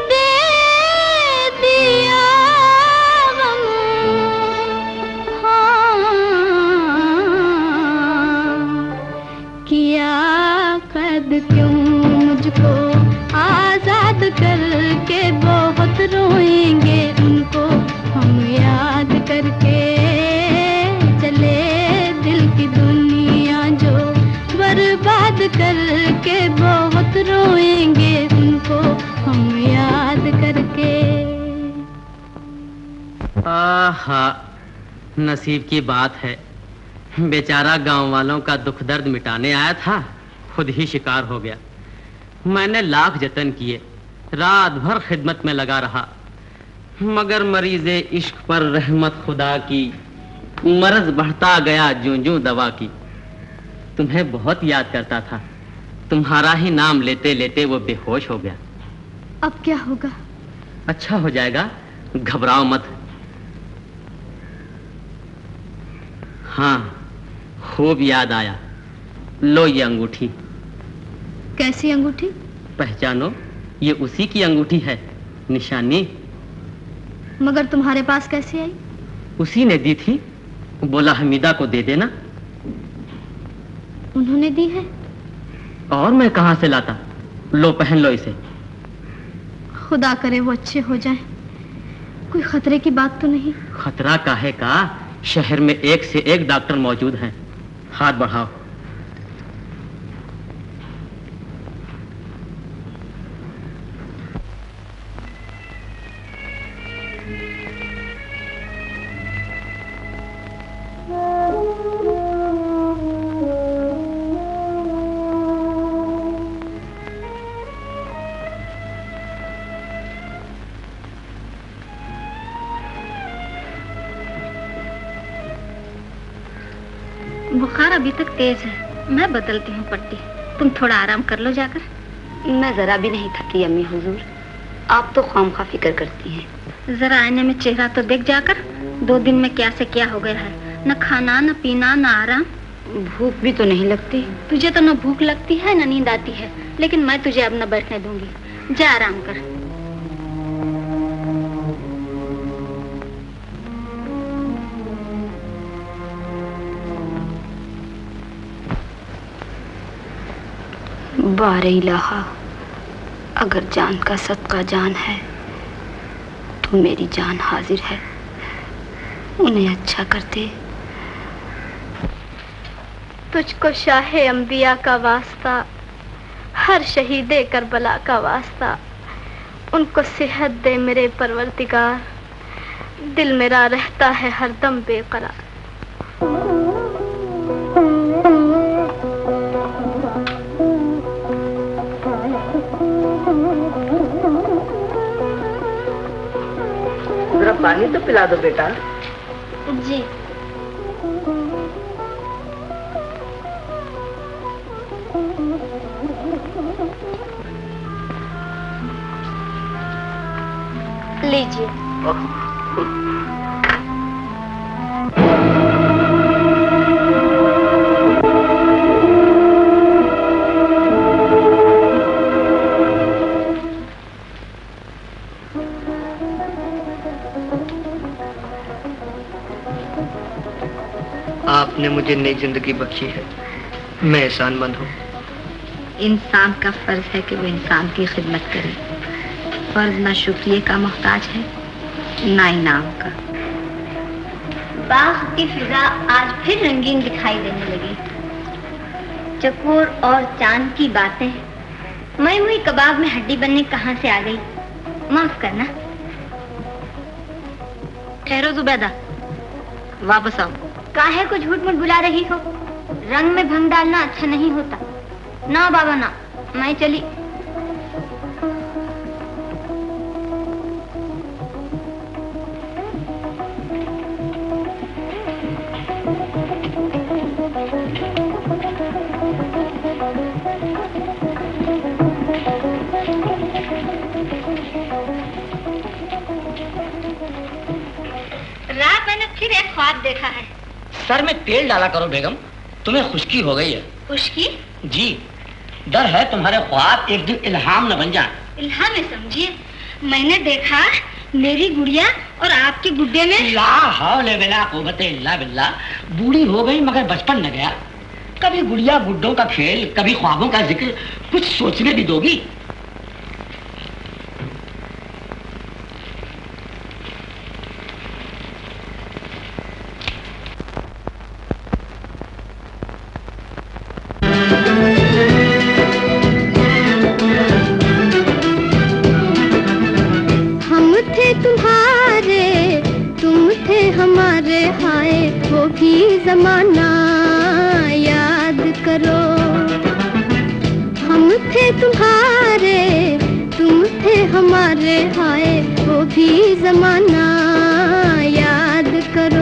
हाँ आहा, नसीब की बात है, बेचारा गांव वालों का दुख दर्द मिटाने आया था, खुद ही शिकार हो गया। मैंने लाख जतन किए, रात भर खिदमत में लगा रहा, मगर मरीज़े इश्क पर रहमत खुदा की, मर्ज बढ़ता गया जूं जूं दवा की। तुम्हें बहुत याद करता था, तुम्हारा ही नाम लेते लेते वो बेहोश हो गया। अब क्या होगा? अच्छा हो जाएगा, घबराओ मत। हाँ, खूब याद आया। लो ये अंगूठी। कैसी अंगूठी? पहचानो, ये उसी की अंगूठी है, निशानी। मगर तुम्हारे पास कैसे आई? उसी ने दी थी, बोला हमीदा को दे देना। उन्होंने दी है? और मैं कहां से लाता? लो पहन लो इसे। खुदा करे वो अच्छे हो जाएं। कोई खतरे की बात तो नहीं? खतरा काहे का, शहर में एक से एक डॉक्टर मौजूद हैं। हाथ बढ़ाओ। बुखार अभी तक तेज है, मैं बदलती हूँ पट्टी। तुम थोड़ा आराम कर लो जाकर। मैं जरा भी नहीं थकी अम्मी हुजूर, आप तो ख्वामखा फिक्र करती हैं। जरा आईने में चेहरा तो देख जाकर, 2 दिन में क्या से क्या हो गया है। न खाना, न पीना, न आराम। भूख भी तो नहीं लगती? तुझे तो न भूख लगती है न नींद आती है, लेकिन मैं तुझे अब न बैठने दूंगी। जा आराम कर। बारे इलाहा, अगर जान का सदका जान है तो मेरी जान हाजिर है, उन्हें अच्छा कर दे। तुझको शाहे अंबिया का वास्ता, हर शहीदे करबला का वास्ता, उनको सेहत दे मेरे परवरदिगार, दिल मेरा रहता है हरदम बेकरार। जरा पानी तो पिला दो बेटा। जी। लीजिए। आपने मुझे नई जिंदगी बख्शी है, मैं एहसानमंद हूँ। इंसान का फर्ज है कि वो इंसान की खिदमत करे। फर्ज ना शुक्रिया का मोहताज है ना इनाम का। बाग की फिजा आज फिर रंगीन दिखाई देने लगी। चकोर और चांद की बातें। मैं हुई कबाब में हड्डी बनने कहाँ से आ गई, माफ करना। ठहरो जुबैदा, वापस आओ। काहे को झूठ मूठ बुला रही हो? रंग में भंग डालना अच्छा नहीं होता। ना बाबा ना, मैं चली। रात मैंने फिर एक ख्वाब देखा है। सर में तेल डाला करो बेगम, तुम्हें खुश्की हो गई है। खुश्की? जी, डर है तुम्हारे ख्वाब एक दिन इल्हाम न बन जाए। इल्हाम में समझिए, मैंने देखा मेरी गुड़िया और आपके गुड्डे में ला हौले बिला कुव्वते इल्ला बिल्ला। बूढ़ी हो गई मगर बचपन न गया। कभी गुड़िया गुड्डों का खेल, कभी ख्वाबों का जिक्र, कुछ सोचने भी दोगी? तुम्हारे तुम हाय वो भी जमाना याद करो। हम थे तुम्हारे तुम थे हमारे, हाय वो भी जमाना याद करो।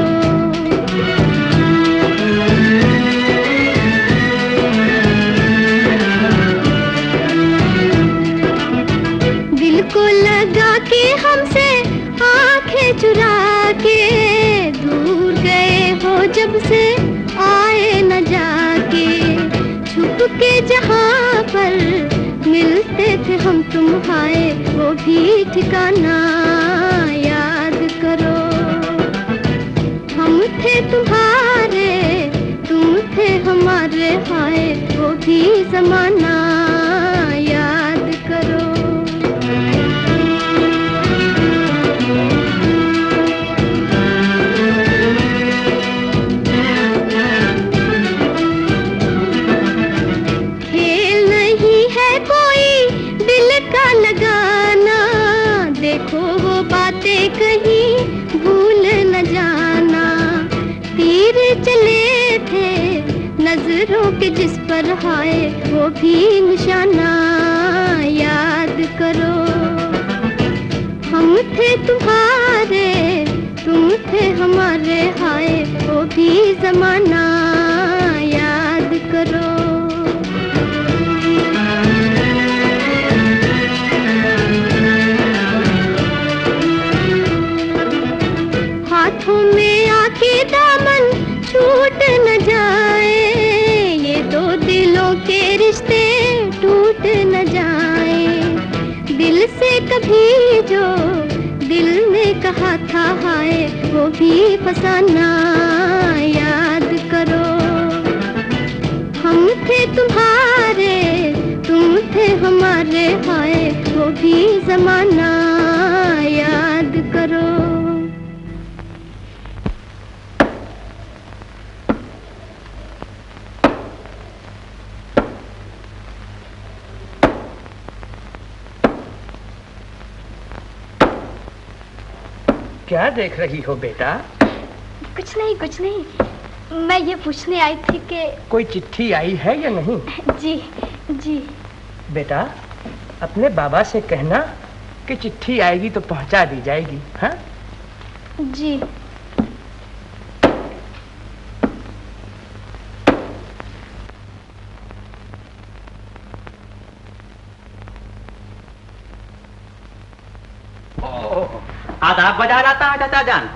दिल को लगा के हमसे आंखें चुरा के, दूर गए हो जब से आए न जाके। छुप के जहाँ पर मिलते थे हम तुम, हाय वो भी ठिकाना याद करो। हम थे तुम्हारे तुम थे हमारे, हाय वो भी जमाना याद करो। देखो वो बातें कहीं भूल न जाना। तीर चले थे नजरों के जिस पर, हाय वो भी निशाना याद करो। हम थे तुम्हारे तुम थे हमारे, हाय वो भी जमाना याद करो। हाथों में आके दामन छूट न जाए, ये दो दिलों के रिश्ते टूट न जाए। दिल से कभी जो दिल ने कहा था, हाय वो भी फसाना याद करो। हम थे तुम्हारे तुम थे हमारे, हाय वो भी जमाना याद करो। क्या देख रही हो बेटा? कुछ नहीं, मैं ये पूछने आई थी कि कोई चिट्ठी आई है या नहीं? जी जी। बेटा अपने बाबा से कहना कि चिट्ठी आएगी तो पहुंचा दी जाएगी। हाँ जी। आदाब बजा रहा था चाचा जान।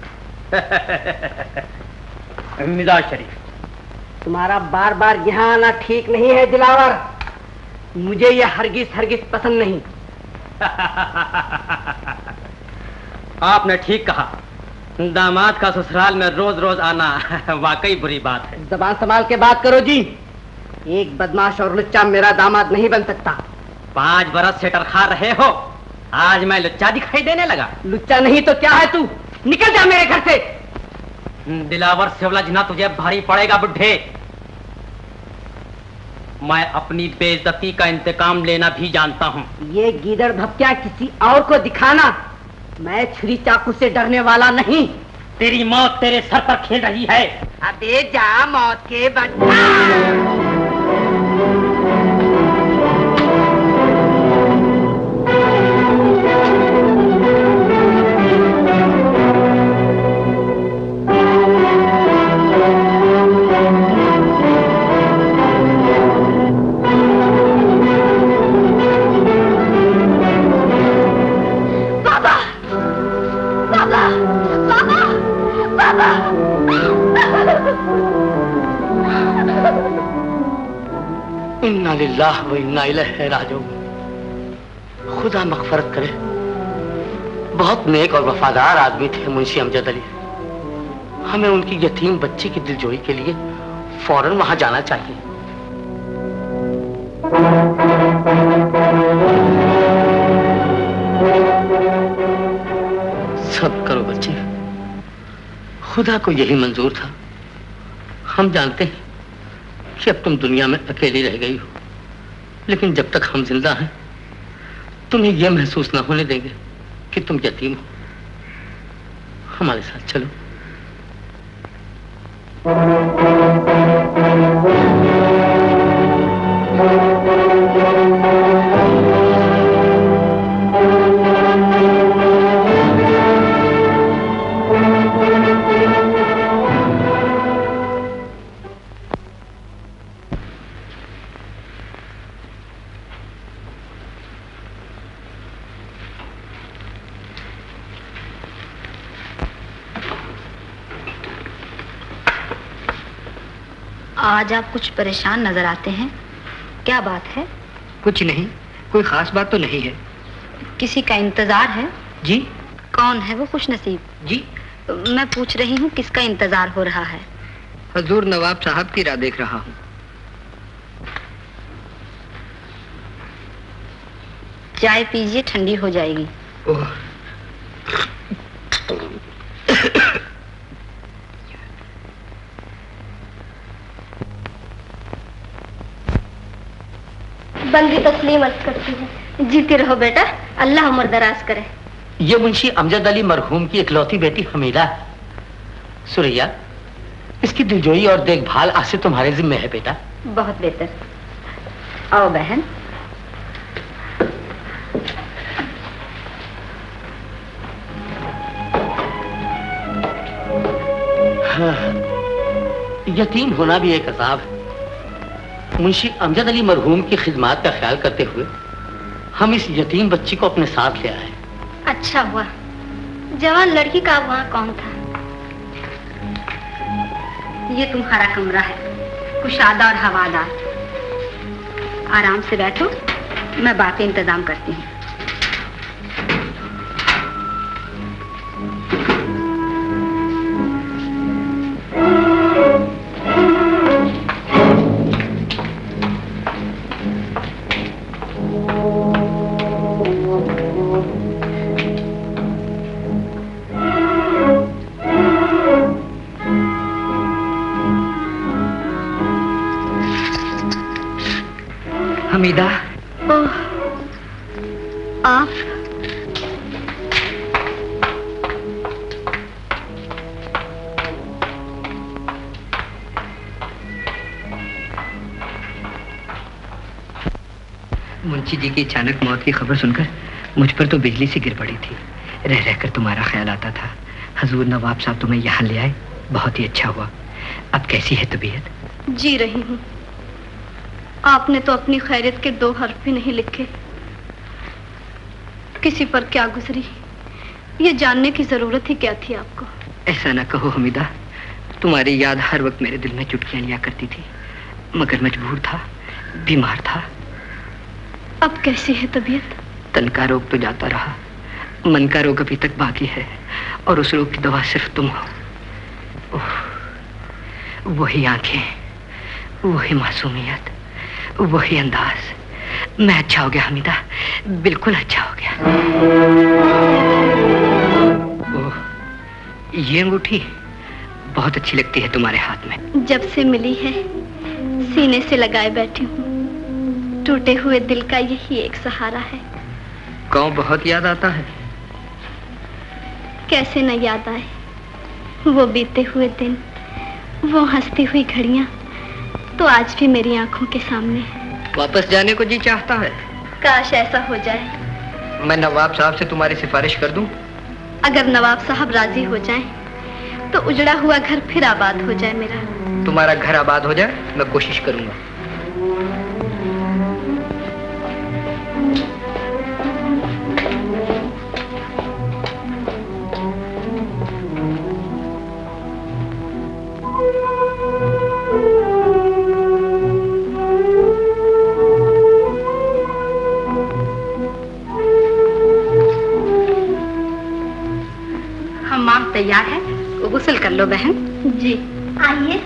मिजाज शरीफ, तुम्हारा बार बार यहाँ आना ठीक नहीं है दिलावर। मुझे ये हरगिज पसंद नहीं। आपने ठीक कहा, दामाद का ससुराल में रोज रोज आना वाकई बुरी बात है। जबान संभाल के बात करो जी। एक बदमाश और लुच्चा मेरा दामाद नहीं बन सकता। 5 बरस से टरखा रहे हो, आज मैं लुच्चा दिखाई देने लगा? लुच्चा नहीं तो क्या है तू? निकल जा मेरे घर से। दिलावर से उलझना तुझे भारी पड़ेगा बुढ़े। मैं अपनी बेइज्जती का इंतकाम लेना भी जानता हूँ। ये गीदड़ भपकियां किसी और को दिखाना। मैं छुरी चाकू से डरने वाला नहीं। तेरी मौत तेरे सर पर खेल रही है। अबे जा मौत के बच्चा। इन्ना लिल्लाह व इन्ना इलैहि राजिऊन। खुदा मग़फ़िरत करे। बहुत नेक और वफादार आदमी थे मुंशी अमजद अली। हमें उनकी यतीम बच्ची की दिलजोई के लिए फौरन वहां जाना चाहिए। सब्र करो बच्चे, खुदा को यही मंजूर था। हम जानते हैं कि अब तुम दुनिया में अकेली रह गई हो, लेकिन जब तक हम जिंदा हैं तुम्हें यह महसूस ना होने देंगे कि तुम यतीम हो। हमारे साथ चलो, आज आप कुछ परेशान नजर आते हैं, क्या बात है? कुछ नहीं, कोई खास बात तो नहीं है। किसी का इंतजार है? जी। कौन है वो खुश नसीब? जी, मैं पूछ रही हूँ किसका इंतजार हो रहा है? हजूर नवाब साहब की राह देख रहा हूँ। चाय पीजिए, ठंडी हो जाएगी। ओह। बंदी तस्लीम अर्ज करती है। जीती रहो बेटा, अल्लाह उम्र दराज करे। ये मुंशी अमजद अली मरहूम की इकलौती बेटी हमीदा है। सुरैया, इसकी दिलजोई और देखभाल आज से तुम्हारे जिम्मे है बेटा। बहुत बेहतर। आओ बहन। हाँ, यतीम होना भी एक अजाब है। मुंशी अमजद अली मरहूम की खिदमत का ख्याल करते हुए हम इस यतीम बच्ची को अपने साथ ले आए। अच्छा हुआ, जवान लड़की का वहाँ कौन था? ये तुम्हारा कमरा है, कुशादा और हवादार। आराम से बैठो, मैं बातें इंतजाम करती हूँ। हमीदा। ओह, आप? मुंशी जी की अचानक मौत की खबर सुनकर मुझ पर तो बिजली से गिर पड़ी थी। रह रहकर तुम्हारा ख्याल आता था। हजूर नवाब साहब तुम्हें यहाँ ले आए, बहुत ही अच्छा हुआ। अब कैसी है तबीयत? जी रही हूँ। आपने तो अपनी खैरियत के 2 हर्फ भी नहीं लिखे। किसी पर क्या गुजरी, ये जानने की जरूरत ही क्या थी आपको? ऐसा ना कहो हमीदा, तुम्हारी याद हर वक्त मेरे दिल में चुटकियां लिया करती थी, मगर मजबूर था, बीमार था। अब कैसी है तबीयत? तन का रोग तो जाता रहा, मन का रोग अभी तक बाकी है, और उस रोग की दवा सिर्फ तुम हो। वही आंखें, वही मासूमियत, वही अंदाज। मैं अच्छा हो गया हमीदा, बिल्कुल अच्छा हो गया। ओह, ये अंगूठी बहुत अच्छी लगती है तुम्हारे हाथ में। जब से मिली है सीने से लगाए बैठी हूँ। टूटे हुए दिल का यही एक सहारा है। गाँव बहुत याद आता है। कैसे न याद आए, वो बीते हुए दिन, वो हंसती हुई घड़ियां तो आज भी मेरी आंखों के सामने है। वापस जाने को जी चाहता है। काश ऐसा हो जाए। मैं नवाब साहब से तुम्हारी सिफारिश कर दूं? अगर नवाब साहब राजी हो जाएं, तो उजड़ा हुआ घर फिर आबाद हो जाए मेरा। तुम्हारा घर आबाद हो जाए, मैं कोशिश करूंगा। तैयार है, गुस्ल कर लो बहन। जी आइए।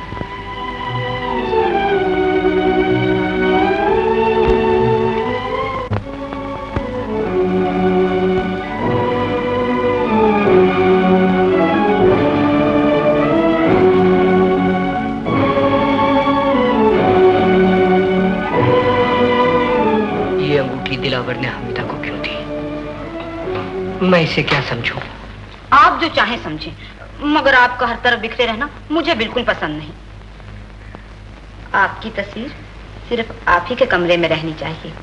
ये अंगूठी दिलावर ने हमीदा को क्यों दी? मैं इसे क्या समझूं? आप जो चाहे समझें, मगर आपका हर तरफ बिखरे रहना मुझे बिल्कुल पसंद नहीं। आपकी तस्वीर सिर्फ आप ही के कमरे में रहनी चाहिए।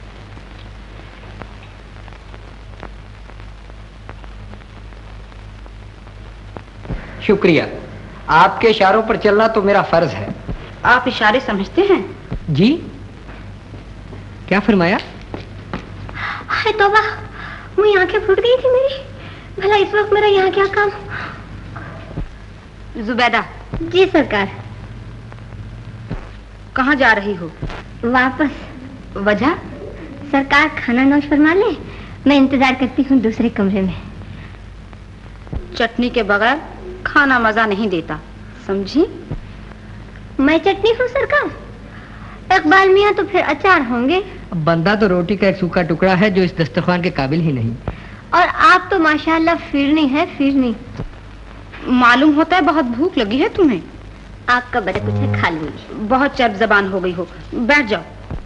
शुक्रिया, आपके इशारों पर चलना तो मेरा फर्ज है। आप इशारे समझते हैं? जी, क्या फरमाया? हाय तौबा, मुझे आंखें फूट गई थी मेरी। भला इस वक्त मेरा यहाँ क्या काम? जुबैदा। जी सरकार। कहाँ जा रही हो? वापस। वजह? सरकार खाना नौश फरमा ले, मैं इंतजार करती हूँ दूसरे कमरे में। चटनी के बगैर खाना मजा नहीं देता, समझी? मैं चटनी हूँ सरकार? इकबाल मियाँ तो फिर अचार होंगे। बंदा तो रोटी का एक सूखा टुकड़ा है जो इस दस्तरखान के काबिल ही नहीं। और आप तो माशाल्लाह फिरनी है, फिरनी। मालूम होता है बहुत भूख लगी है तुम्हें। आपका बड़े कुछ है, खा लूंगी। बहुत चैप जबान हो गई हो, बैठ जाओ।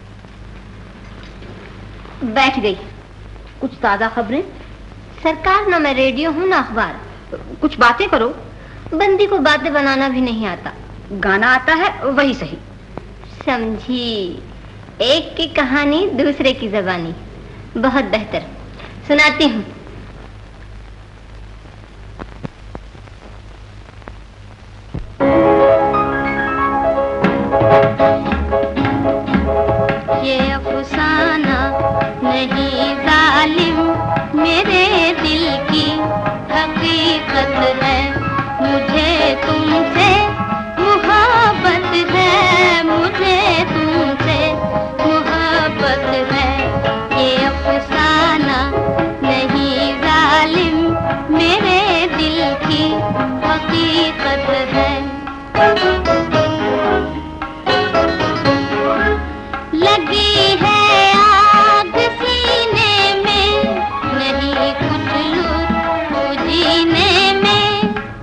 बैठ गई। कुछ ताजा खबरें? सरकार, ना मैं रेडियो हूँ ना अखबार। कुछ बातें करो। बंदी को बातें बनाना भी नहीं आता। गाना आता है वही सही। समझी, एक की कहानी दूसरे की जबानी। बहुत बेहतर, सुनाती हूँ। ये अफसाना नहीं जालिम मेरे दिल की हकीकत है। मुझे तुमसे मोहब्बत है, मुझे तुमसे मोहब्बत है। ये अफसाना नहीं जालिम मेरे दिल की हकीकत है। लगी है आग सीने में, नहीं कुछ लुत्फ जीने में।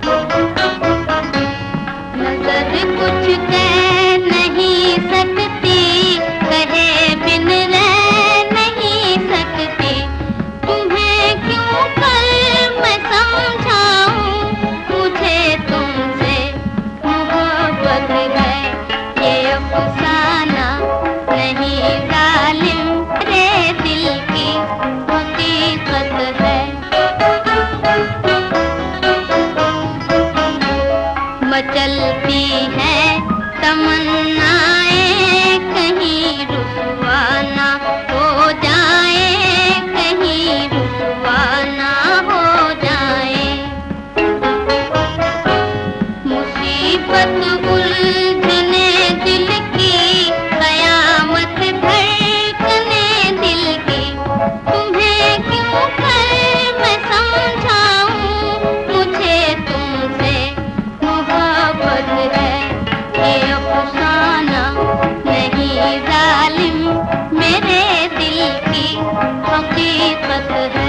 नजर कुछ कह नहीं सकती, कहे बिन रह नहीं सकती। तुम्हें क्यों कर मैं समझाऊं, मुझे तुमसे मोहब्बत है। ये अफसाना नहीं जालिम मेरे दिल की हकीकत है। मचलती है तमन्नाएं, कहीं रुसवा ना हो जाए, कहीं रुसवा ना हो जाए। मुसीबत उलझने दिल की, कयामत धड़कने दिल की। तुम्हें क्यों कर मैं समझाऊं, मुझे तुमसे मोहब्बत है। ये अफसाना नहीं जालिम मेरे दिल की हकीकत है।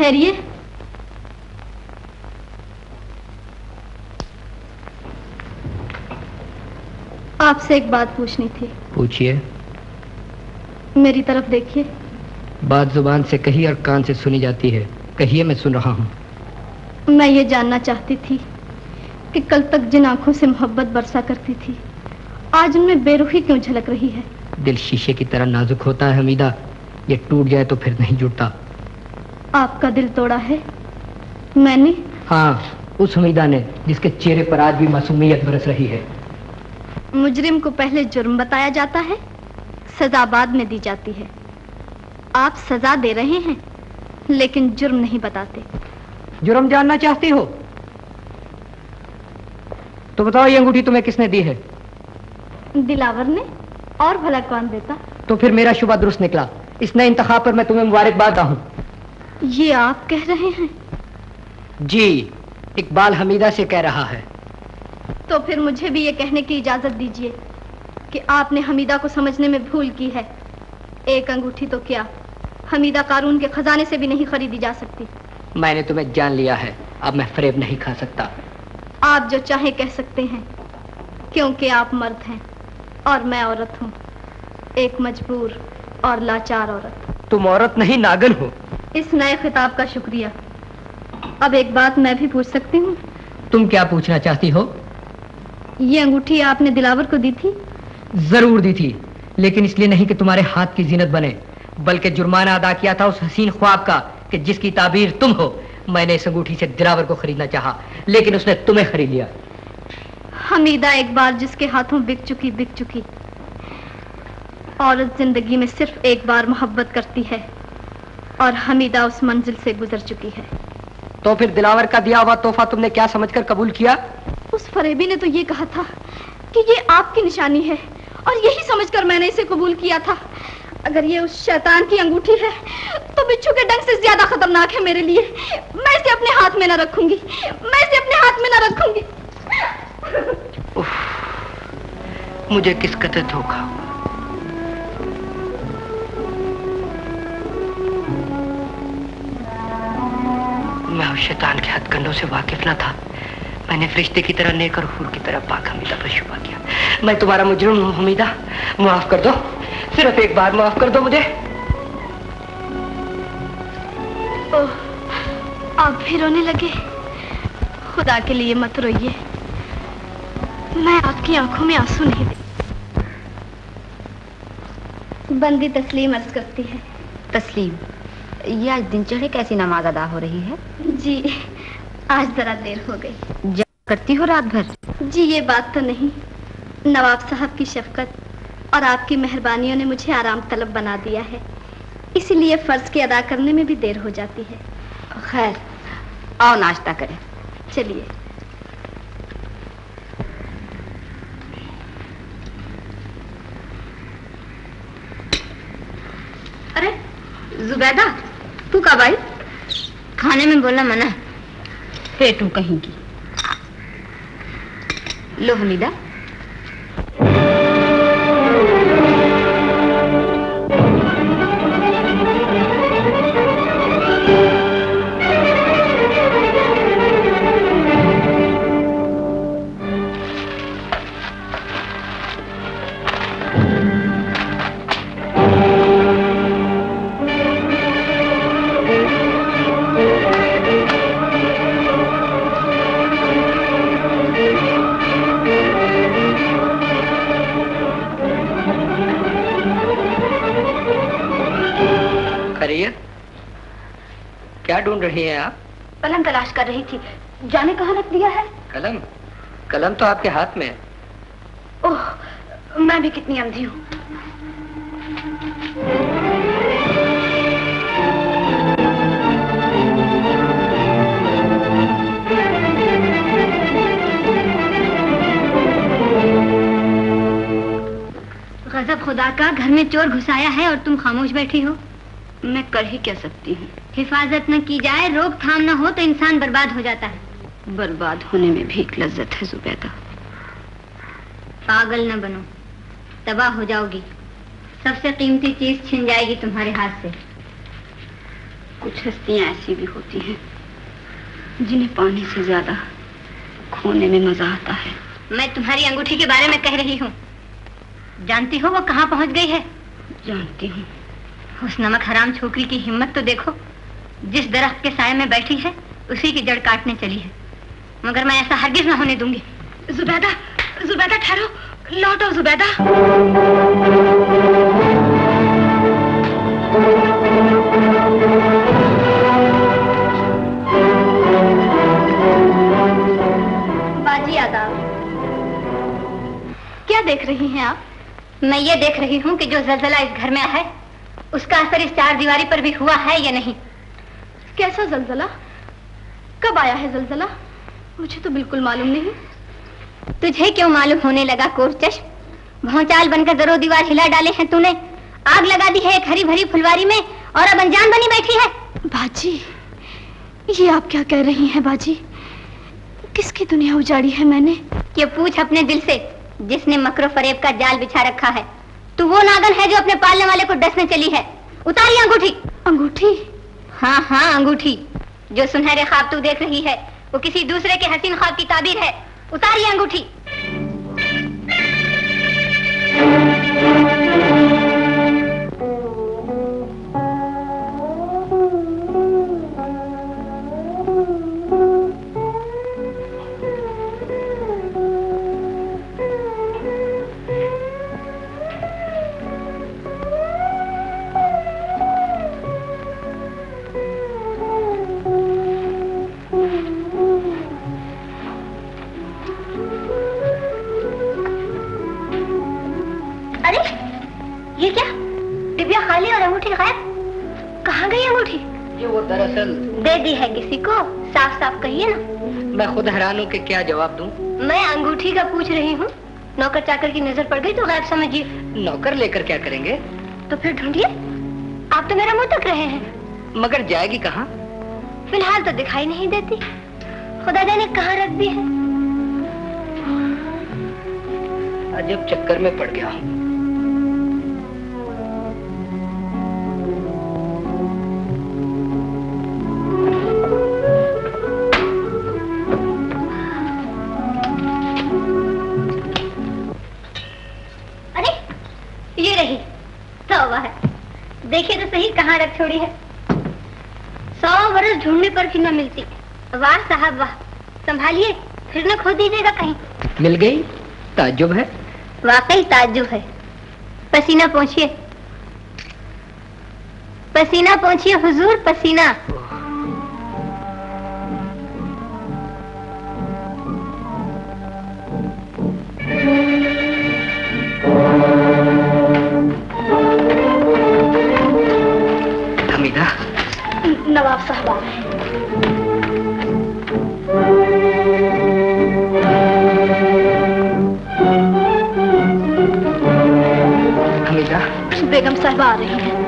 ठहरिए। आपसे एक बात पूछनी थी। पूछिए। मेरी तरफ देखिए। बात जुबान से कही और कान से सुनी जाती है। कहिए, मैं सुन रहा हूँ। मैं ये जानना चाहती थी कि कल तक जिन आंखों से मोहब्बत बरसा करती थी, आज उनमें बेरुखी क्यों झलक रही है? दिल शीशे की तरह नाजुक होता है हमीदा, ये टूट जाए तो फिर नहीं जुड़ता। आपका दिल तोड़ा है मैंने? हाँ, उस हमीदा ने जिसके चेहरे पर आज भी मासूमियत बरस रही है। मुजरिम को पहले जुर्म बताया जाता है, सजा बाद में दी जाती है। आप सजा दे रहे हैं लेकिन जुर्म नहीं बताते। जुर्म जानना चाहती हो तो बताओ, ये अंगूठी तुम्हें किसने दी है? दिलावर ने, और भला कौन देता? तो फिर मेरा शुबा दुरुस्त निकला। इस नए इंतखाब पर मैं तुम्हें मुबारकबाद दूं। ये आप कह रहे हैं? जी, इकबाल हमीदा से कह रहा है। तो फिर मुझे भी ये कहने की इजाजत दीजिए कि आपने हमीदा को समझने में भूल की है। एक अंगूठी तो क्या, हमीदा कारून के खजाने से भी नहीं खरीदी जा सकती। मैंने तुम्हें जान लिया है, अब मैं फरेब नहीं खा सकता। आप जो चाहे कह सकते हैं, क्योंकि आप मर्द हैं और मैं औरत हूँ, एक मजबूर और लाचार औरत। तुम औरत नहीं, नागन हो। इस नए खिताब का शुक्रिया। अब एक बात मैं भी पूछ सकती हूँ? तुम क्या पूछना चाहती हो? ये अंगूठी आपने दिलावर को दी थी? जरूर दी थी, लेकिन इसलिए नहीं कि तुम्हारे हाथ की जीनत बने, बल्कि जुर्माना अदा किया था उस हसीन ख्वाब का कि जिसकी ताबीर तुम हो। मैंने इस अंगूठी से दिलावर को खरीदना चाहा, लेकिन उसने तुम्हें खरीद लिया। हमीदा एक बार जिसके हाथों बिक चुकी। औरत जिंदगी में सिर्फ एक बार मोहब्बत करती है और हमीदा उस मंजिल से गुजर चुकी है। तो फिर दिलावर का दिया हुआ तोहफा तुमने क्या समझकर कबूल किया? उस फरेबी ने तो ये कहा था कि ये आपकी निशानी है और यही समझकर मैंने इसे कबूल किया था। अगर ये उस शैतान की अंगूठी है तो बिच्छू के डंक से ज्यादा खतरनाक है मेरे लिए। मैं इसे अपने हाथ में न रखूंगी, मैं इसे अपने हाथ में न रखूंगी। मुझे किस कदर धोखा। मैं उस शैतान के हथकंडों से वाकिफ न था। मैंने फरिश्ते की तरह नेक और हूर की तरह पाक हमीदा पर शुबा किया। मैं तुम्हारा मुजरिम हूँ हमीदा, माफ कर दो, सिर्फ एक बार माफ कर दो मुझे। ओह, आप भी रोने लगे? खुदा के लिए मत रोइए, मैं आपकी आंखों में आंसू नहीं दे। बंदी तस्लीम अर्ज करती है। तस्लीम, ये आज दिन चढ़े कैसी नमाज अदा हो रही है? जी, आज जरा देर हो गई। जा करती हो रात भर? जी, ये बात तो नहीं, नवाब साहब की शफकत और आपकी मेहरबानियों ने मुझे आराम तलब बना दिया है, इसलिए फर्ज के अदा करने में भी देर हो जाती है। खैर, आओ नाश्ता करें। चलिए। अरे जुबैदा, तू कब आई? खाने में बोला मना, पेटू कहीं की। लो हमीदा। क्या ढूंढ रही हैं आप? कलम तलाश कर रही थी, जाने कहाँ रख दिया है? कलम? कलम तो आपके हाथ में है। ओह, मैं भी कितनी अंधी हूँ। गजब खुदा का, घर में चोर घुसाया है और तुम खामोश बैठी हो। मैं कर ही क्या सकती हूँ? हिफाजत न की जाए, रोकथाम न हो तो इंसान बर्बाद हो जाता है। बर्बाद होने में भी एक लज्जत है जुबैदा। पागल न बनो, तबाह हो जाओगी। सबसे कीमती चीज छिन जाएगी तुम्हारे हाथ से। कुछ हस्तियां ऐसी भी होती हैं जिन्हें पाने से ज्यादा खोने में मजा आता है। मैं तुम्हारी अंगूठी के बारे में कह रही हूँ। जानती हो वो कहाँ पहुँच गई है? जानती हूँ। उस नमक हराम छोकरी की हिम्मत तो देखो, जिस दरख्त के साये में बैठी है उसी की जड़ काटने चली है। मगर मैं ऐसा हरगिज न होने दूंगी। जुबैदा, जुबैदा ठहरो, लौटो जुबैदा। बाजी आदाब। क्या देख रही हैं आप? मैं ये देख रही हूँ कि जो जलजला इस घर में है उसका असर इस चार दीवारी पर भी हुआ है या नहीं। कैसा जलजला? कब आया है जलजला? मुझे तो बिल्कुल मालूम नहीं। तुझे क्यों मालूम होने लगा कोरचश? भौचाल बनकर दरो दीवार हिला डाले हैं तूने, आग लगा दी है एक हरी भरी फुलवारी में और अब अनजान बनी बैठी है। बाजी, ये आप क्या कह रही हैं बाजी? किसकी दुनिया उजाड़ी है मैंने? ये पूछ अपने दिल से जिसने मकरो फरेब का जाल बिछा रखा है। तू वो नागन है जो अपने पालने वाले को डसने चली है। उतारी अंगूठी। अंगूठी? हाँ हाँ अंगूठी। जो सुनहरे ख्वाब तू देख रही है वो किसी दूसरे के हसीन ख्वाब की ताबीर है। उतारी अंगूठी। दरअसल दे दी है किसी को, साफ साफ कहिए ना। मैं खुद हैरान हूँ कि क्या जवाब दूं। मैं अंगूठी का पूछ रही हूँ। नौकर चाकर की नजर पड़ गई तो गायब समझिए। नौकर लेकर क्या करेंगे? तो फिर ढूंढिए। आप तो मेरा मुंह तक रहे हैं। मगर जाएगी कहाँ? फिलहाल तो दिखाई नहीं देती। खुदा जाने कहाँ रख दी है। अजब चक्कर में पड़ गया हूँ। देखिए तो सही कहाँ रख छोड़ी है। 100 बरस ढूंढने पर भी न मिलती। वाह साहब वाह। संभालिए फिर न खो दीजिएगा कहीं। मिल गई? ताज्जुब है। वाकई ताज्जुब है। पसीना पोंछिए, पसीना पोंछिए हुजूर, पसीना। नवाब साहब आ रहे हैं। हमीदा, बेगम साहब आ रही हैं।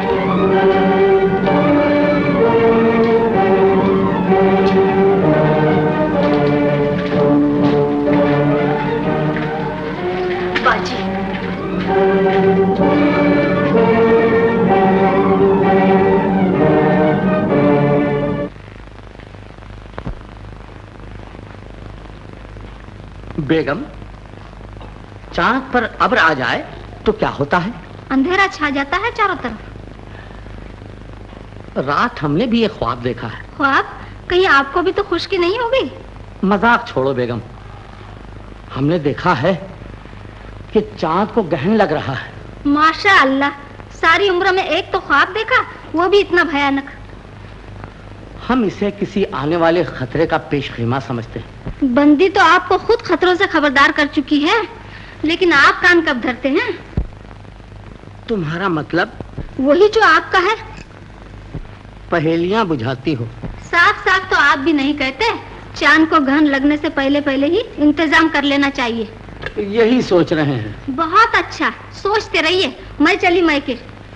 बाजी, बेगम, चांद पर अब्र आ जाए तो क्या होता है? अंधेरा छा जाता है चारों तरफ। रात हमने भी एक ख्वाब देखा है। ख्वाब? कहीं आपको भी तो खुशकी नहीं हो गई? मजाक छोड़ो बेगम, हमने देखा है कि चांद को गहन लग रहा है। माशा अल्लाह, सारी उम्र में एक तो ख्वाब देखा, वो भी इतना भयानक। हम इसे किसी आने वाले खतरे का पेशखीमा समझते हैं। बंदी तो आपको खुद खतरों से खबरदार कर चुकी है, लेकिन आप कान कब धरते हैं? तुम्हारा मतलब? वही जो आपका है। पहेलियां बुझाती हो। साफ साफ तो आप भी नहीं कहते। चांद को ग्रहण लगने से पहले पहले ही इंतजाम कर लेना चाहिए। यही सोच रहे हैं। बहुत अच्छा, सोचते रहिए। मैं चली मैके।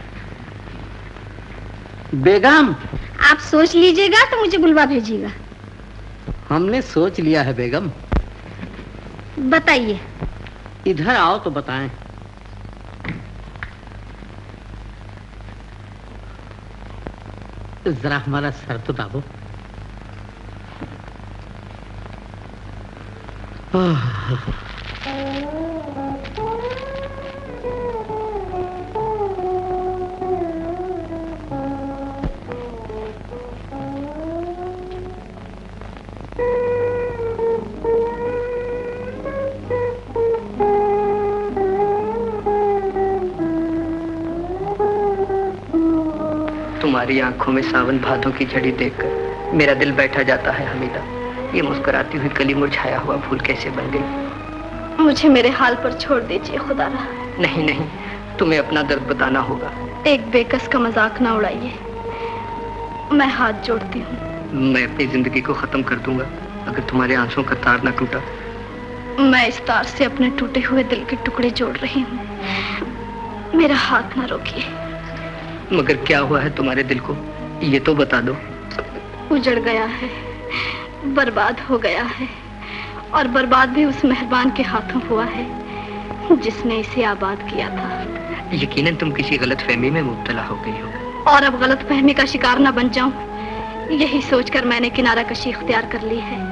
बेगम, आप सोच लीजिएगा तो मुझे बुलवा भेजिएगा। हमने सोच लिया है बेगम। बताइए। इधर आओ तो बताएं। जरा हमारा सर तो दाबो। तुम्हारी आंखों में सावन भादों की झड़ी देखकर मेरा दिल बैठा जाता है हमीदा। ये मुस्कुराती हुई कली मुरझाया हुआ फूल कैसे बन गई? मुझे मेरे हाल पर छोड़ दीजिए खुदारा। नहीं नहीं, तुम्हें अपना दर्द बताना होगा। एक बेकस का मजाक ना उड़ाइए, मैं हाथ जोड़ती हूँ। मैं अपनी जिंदगी को खत्म कर दूंगा अगर तुम्हारे आंसुओं का तार ना टूटा। मैं इस तार से अपने टूटे हुए दिल के टुकड़े जोड़ रही हूँ, मेरा हाथ ना रोकिए। मगर क्या हुआ है तुम्हारे दिल को, ये तो बता दो। उजड़ गया है, बर्बाद हो गया है, और बर्बाद भी उस मेहरबान के हाथों हुआ है जिसने इसे आबाद किया था। यकीनन तुम किसी गलतफहमी में मुब्तला हो गई हो। और अब गलतफहमी का शिकार ना बन जाऊं, यही सोचकर मैंने किनारा कशी इख्तियार कर ली है।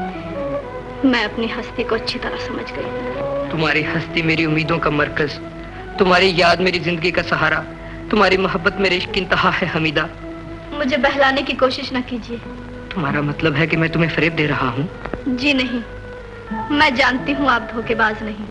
मैं अपनी हस्ती को अच्छी तरह समझ गई। तुम्हारी हस्ती मेरी उम्मीदों का मरकज, तुम्हारी याद मेरी जिंदगी का सहारा, तुम्हारी मोहब्बत मेरे इश्क की इंतहा है हमीदा। मुझे बहलाने की कोशिश न कीजिए। तुम्हारा मतलब है कि मैं तुम्हें फरेब दे रहा हूँ? जी नहीं, मैं जानती हूँ आप धोखेबाज नहीं,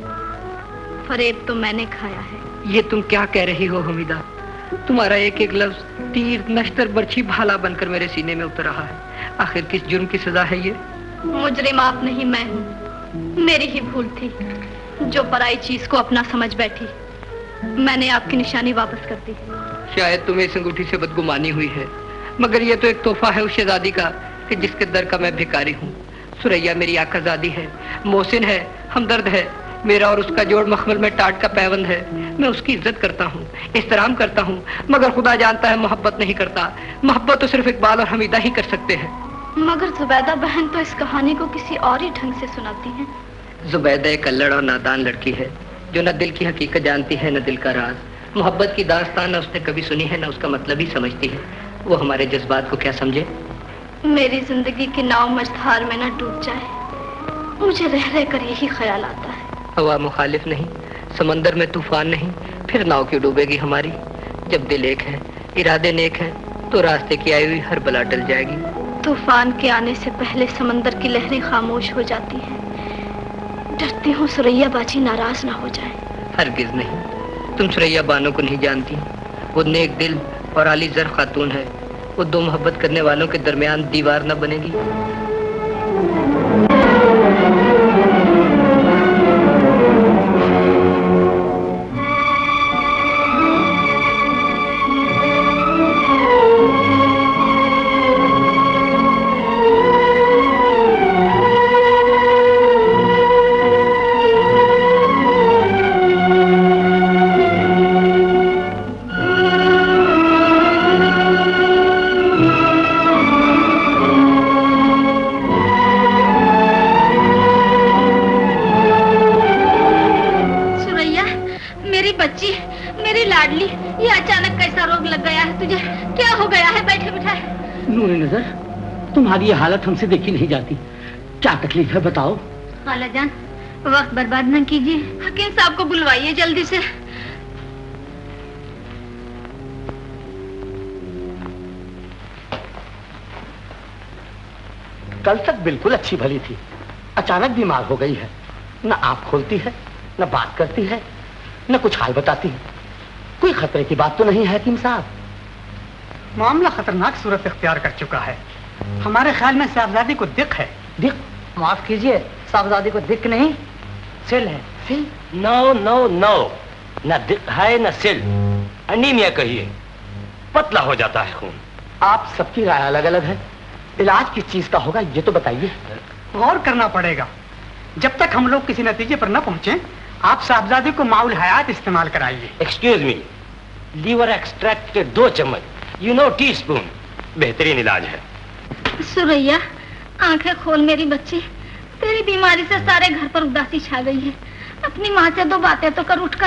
फरेब तो मैंने खाया है। ये तुम क्या कह रही हो हमीदा? तुम्हारा एक एक लफ्ज तीर नश्तर बर्छी भाला बनकर मेरे सीने में उतर रहा है। आखिर किस जुर्म की सजा है ये? मुजरिम आप नहीं मैं हूँ, मेरी ही भूल थी जो पराई चीज को अपना समझ बैठी। मैंने आपकी निशानी वापस कर दी। शायद तुम्हें इस अंगूठी से बदगुमानी हुई है, मगर ये तो एक तोहफा है उस शहजादी का कि जिसके दर का मैं भिखारी हूँ। सुरैया मेरी आकाजादी है, मोहसिन है, हमदर्द है। मेरा और उसका जोड़ मखमल में टाट का पैबंद है। मैं उसकी इज्जत करता हूँ, एहतराम करता हूँ, मगर खुदा जानता है मोहब्बत नहीं करता। मोहब्बत तो सिर्फ इकबाल और हमीदा ही कर सकते हैं। मगर जुबैदा बहन तो इस कहानी को किसी और ही ढंग से सुनाती है। जुबैदा एक अल्लड़ और नादान लड़की है जो न दिल की हकीकत जानती है न दिल का राज। मोहब्बत की दास्तान न उसने कभी सुनी है न उसका मतलब ही समझती है। वो हमारे जज्बात को क्या समझे? मेरी जिंदगी की नाव मझधार में न डूब जाए, मुझे रह रह कर यही ख्याल आता है। हवा मुखालिफ नहीं, समंदर में तूफान नहीं, फिर नाव क्यों डूबेगी हमारी? जब दिल एक है, इरादे नेक है, तो रास्ते की आई हुई हर बला टल जाएगी। तूफान के आने से पहले समंदर की लहरें खामोश हो जाती हैं। डरती हूँ सुरैया बाजी नाराज ना हो जाए। हरगिज नहीं, तुम सुरैया बानो को नहीं जानती। वो नेक दिल और आली जर खातून है। वो दो मोहब्बत करने वालों के दरमियान दीवार न बनेगी। तुम्हारी ये हालत हमसे देखी नहीं जाती। क्या तकलीफ है बताओ? खालाजान, वक्त बर्बाद न कीजिए। हकीम साहब को बुलवाइए जल्दी से। कल तक बिल्कुल अच्छी भली थी, अचानक बीमार हो गई है। न आंख खोलती है, न बात करती है, न कुछ हाल बताती है। कोई खतरे की बात तो नहीं है हकीम साहब? मामला खतरनाक सूरत इख्तियार कर चुका है। हमारे ख्याल में साहबजादी को दिक है। दिक? माफ कीजिए, साहबजादी को दिक नहीं, सिल है। सिल? नो नो नो, न दिक है न सिल, अनीमिया कहिए, पतला हो जाता है खून। आप सबकी राय अलग अलग है, इलाज किस चीज का होगा ये तो बताइए। गौर करना पड़ेगा। जब तक हम लोग किसी नतीजे पर न पहुंचे, आप साहबजादी को माउल हयात इस्तेमाल कराइए। एक्सक्यूज मी, लीवर एक्सट्रैक्ट के 2 चम्मच, यू नो टीस्पून, बेहतरीन इलाज है। सुरैया, आंखें खोल मेरी बच्ची। तेरी बीमारी से सारे घर पर उदासी छा गई है। अपनी माँ से 2 बातें तो कर उठकर।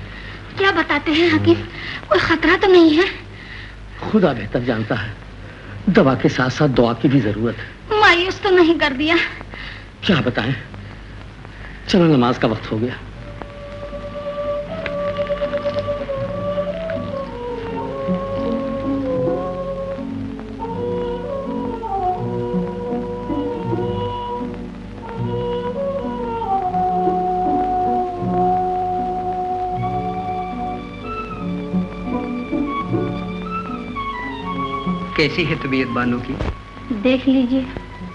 क्या बताते हैं हकीम, कोई खतरा तो नहीं है? खुदा बेहतर जानता है। दवा के साथ साथ दुआ की भी जरूरत है। मायूस तो नहीं कर दिया? क्या बताएं, चलो नमाज का वक्त हो गया। कैसी है तबीयत बानू की? देख लीजिए।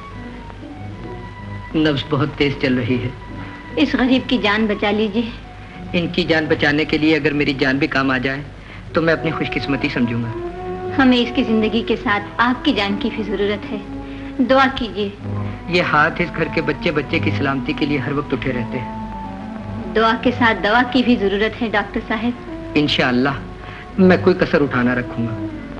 नब्ज बहुत तेज चल रही है। इस गरीब की जान बचा लीजिए। इनकी जान बचाने के लिए अगर मेरी जान भी काम आ जाए तो मैं अपनी खुशकिस्मती समझूंगा। हमें इसकी जिंदगी के साथ आपकी जान की भी जरूरत है, दुआ कीजिए। ये हाथ इस घर के बच्चे बच्चे की सलामती के लिए हर वक्त उठे रहते हैं। दुआ के साथ दवा की भी जरूरत है डॉक्टर साहब। इंशाअल्लाह मैं कोई कसर उठाना रखूंगा।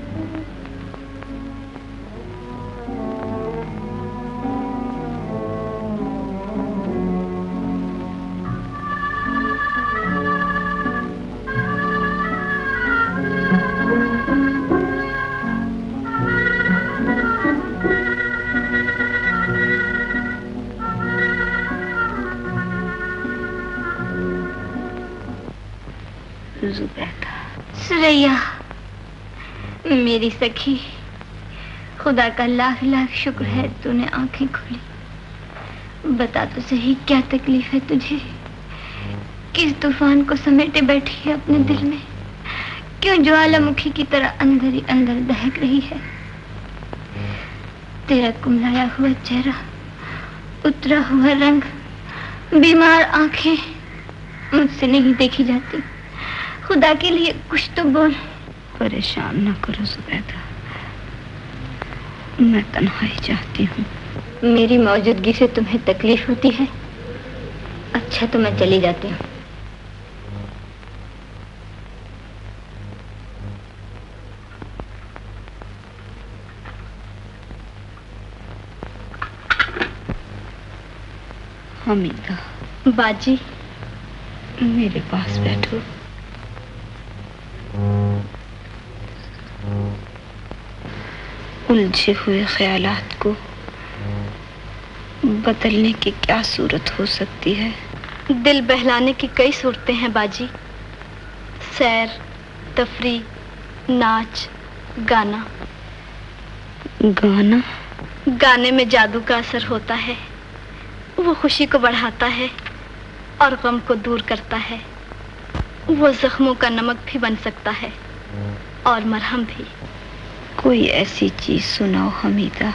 सुरैया, मेरी सखी, खुदा का लाख लाख शुक्र है तूने आंखें खोली। बता तो सही क्या तकलीफ है तुझे? किस तूफान को समेटे बैठी है अपने दिल में? क्यों ज्वालामुखी की तरह अंदर ही अंदर दहक रही है? तेरा कुमलाया हुआ चेहरा, उतरा हुआ रंग, बीमार आंखें मुझसे नहीं देखी जाती। खुदा के लिए कुछ तो बोल। परेशान न करो जुबैदा, मैं तन्हाई चाहती हूँ। मेरी मौजूदगी से तुम्हें तकलीफ होती है? अच्छा तो मैं चली जाती हूँ। हमीदा, बाजी, मेरे पास बैठो। उलझे हुए ख्यालात को बदलने की क्या सूरत हो सकती है? दिल बहलाने की कई सूरतें हैं बाजी। सैर, तफरी, नाच, गाना। गाना? गाने में जादू का असर होता है। वो खुशी को बढ़ाता है और गम को दूर करता है। वो जख्मों का नमक भी बन सकता है और मरहम भी। कोई ऐसी चीज सुनाओ हमीदा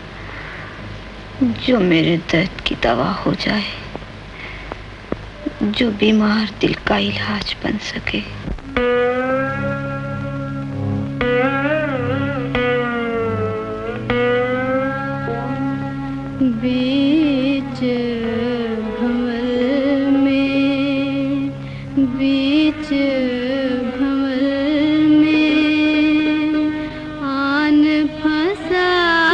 जो मेरे दर्द की दवा हो जाए, जो बीमार दिल का इलाज बन सके। बीच भंवर में, बीच भंवर में आन फंसा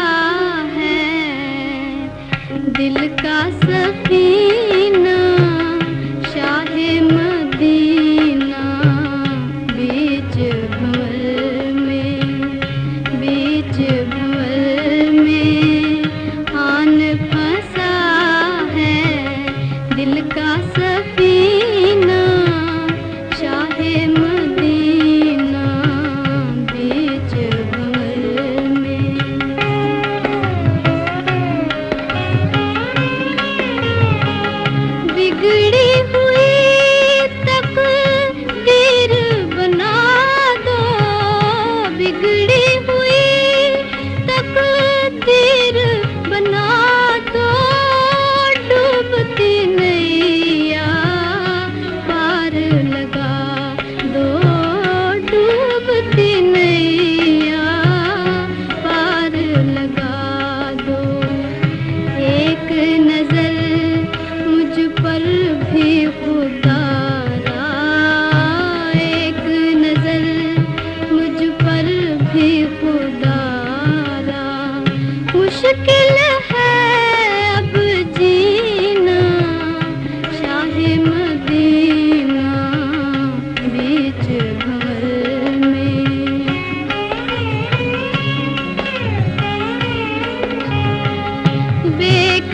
है दिल का सफीना, शाहे मदीना। बीच भंवर में, बीच भंवर में आन फंसा है दिल का सफीना, शाहे मदीना। बीच भंवर में,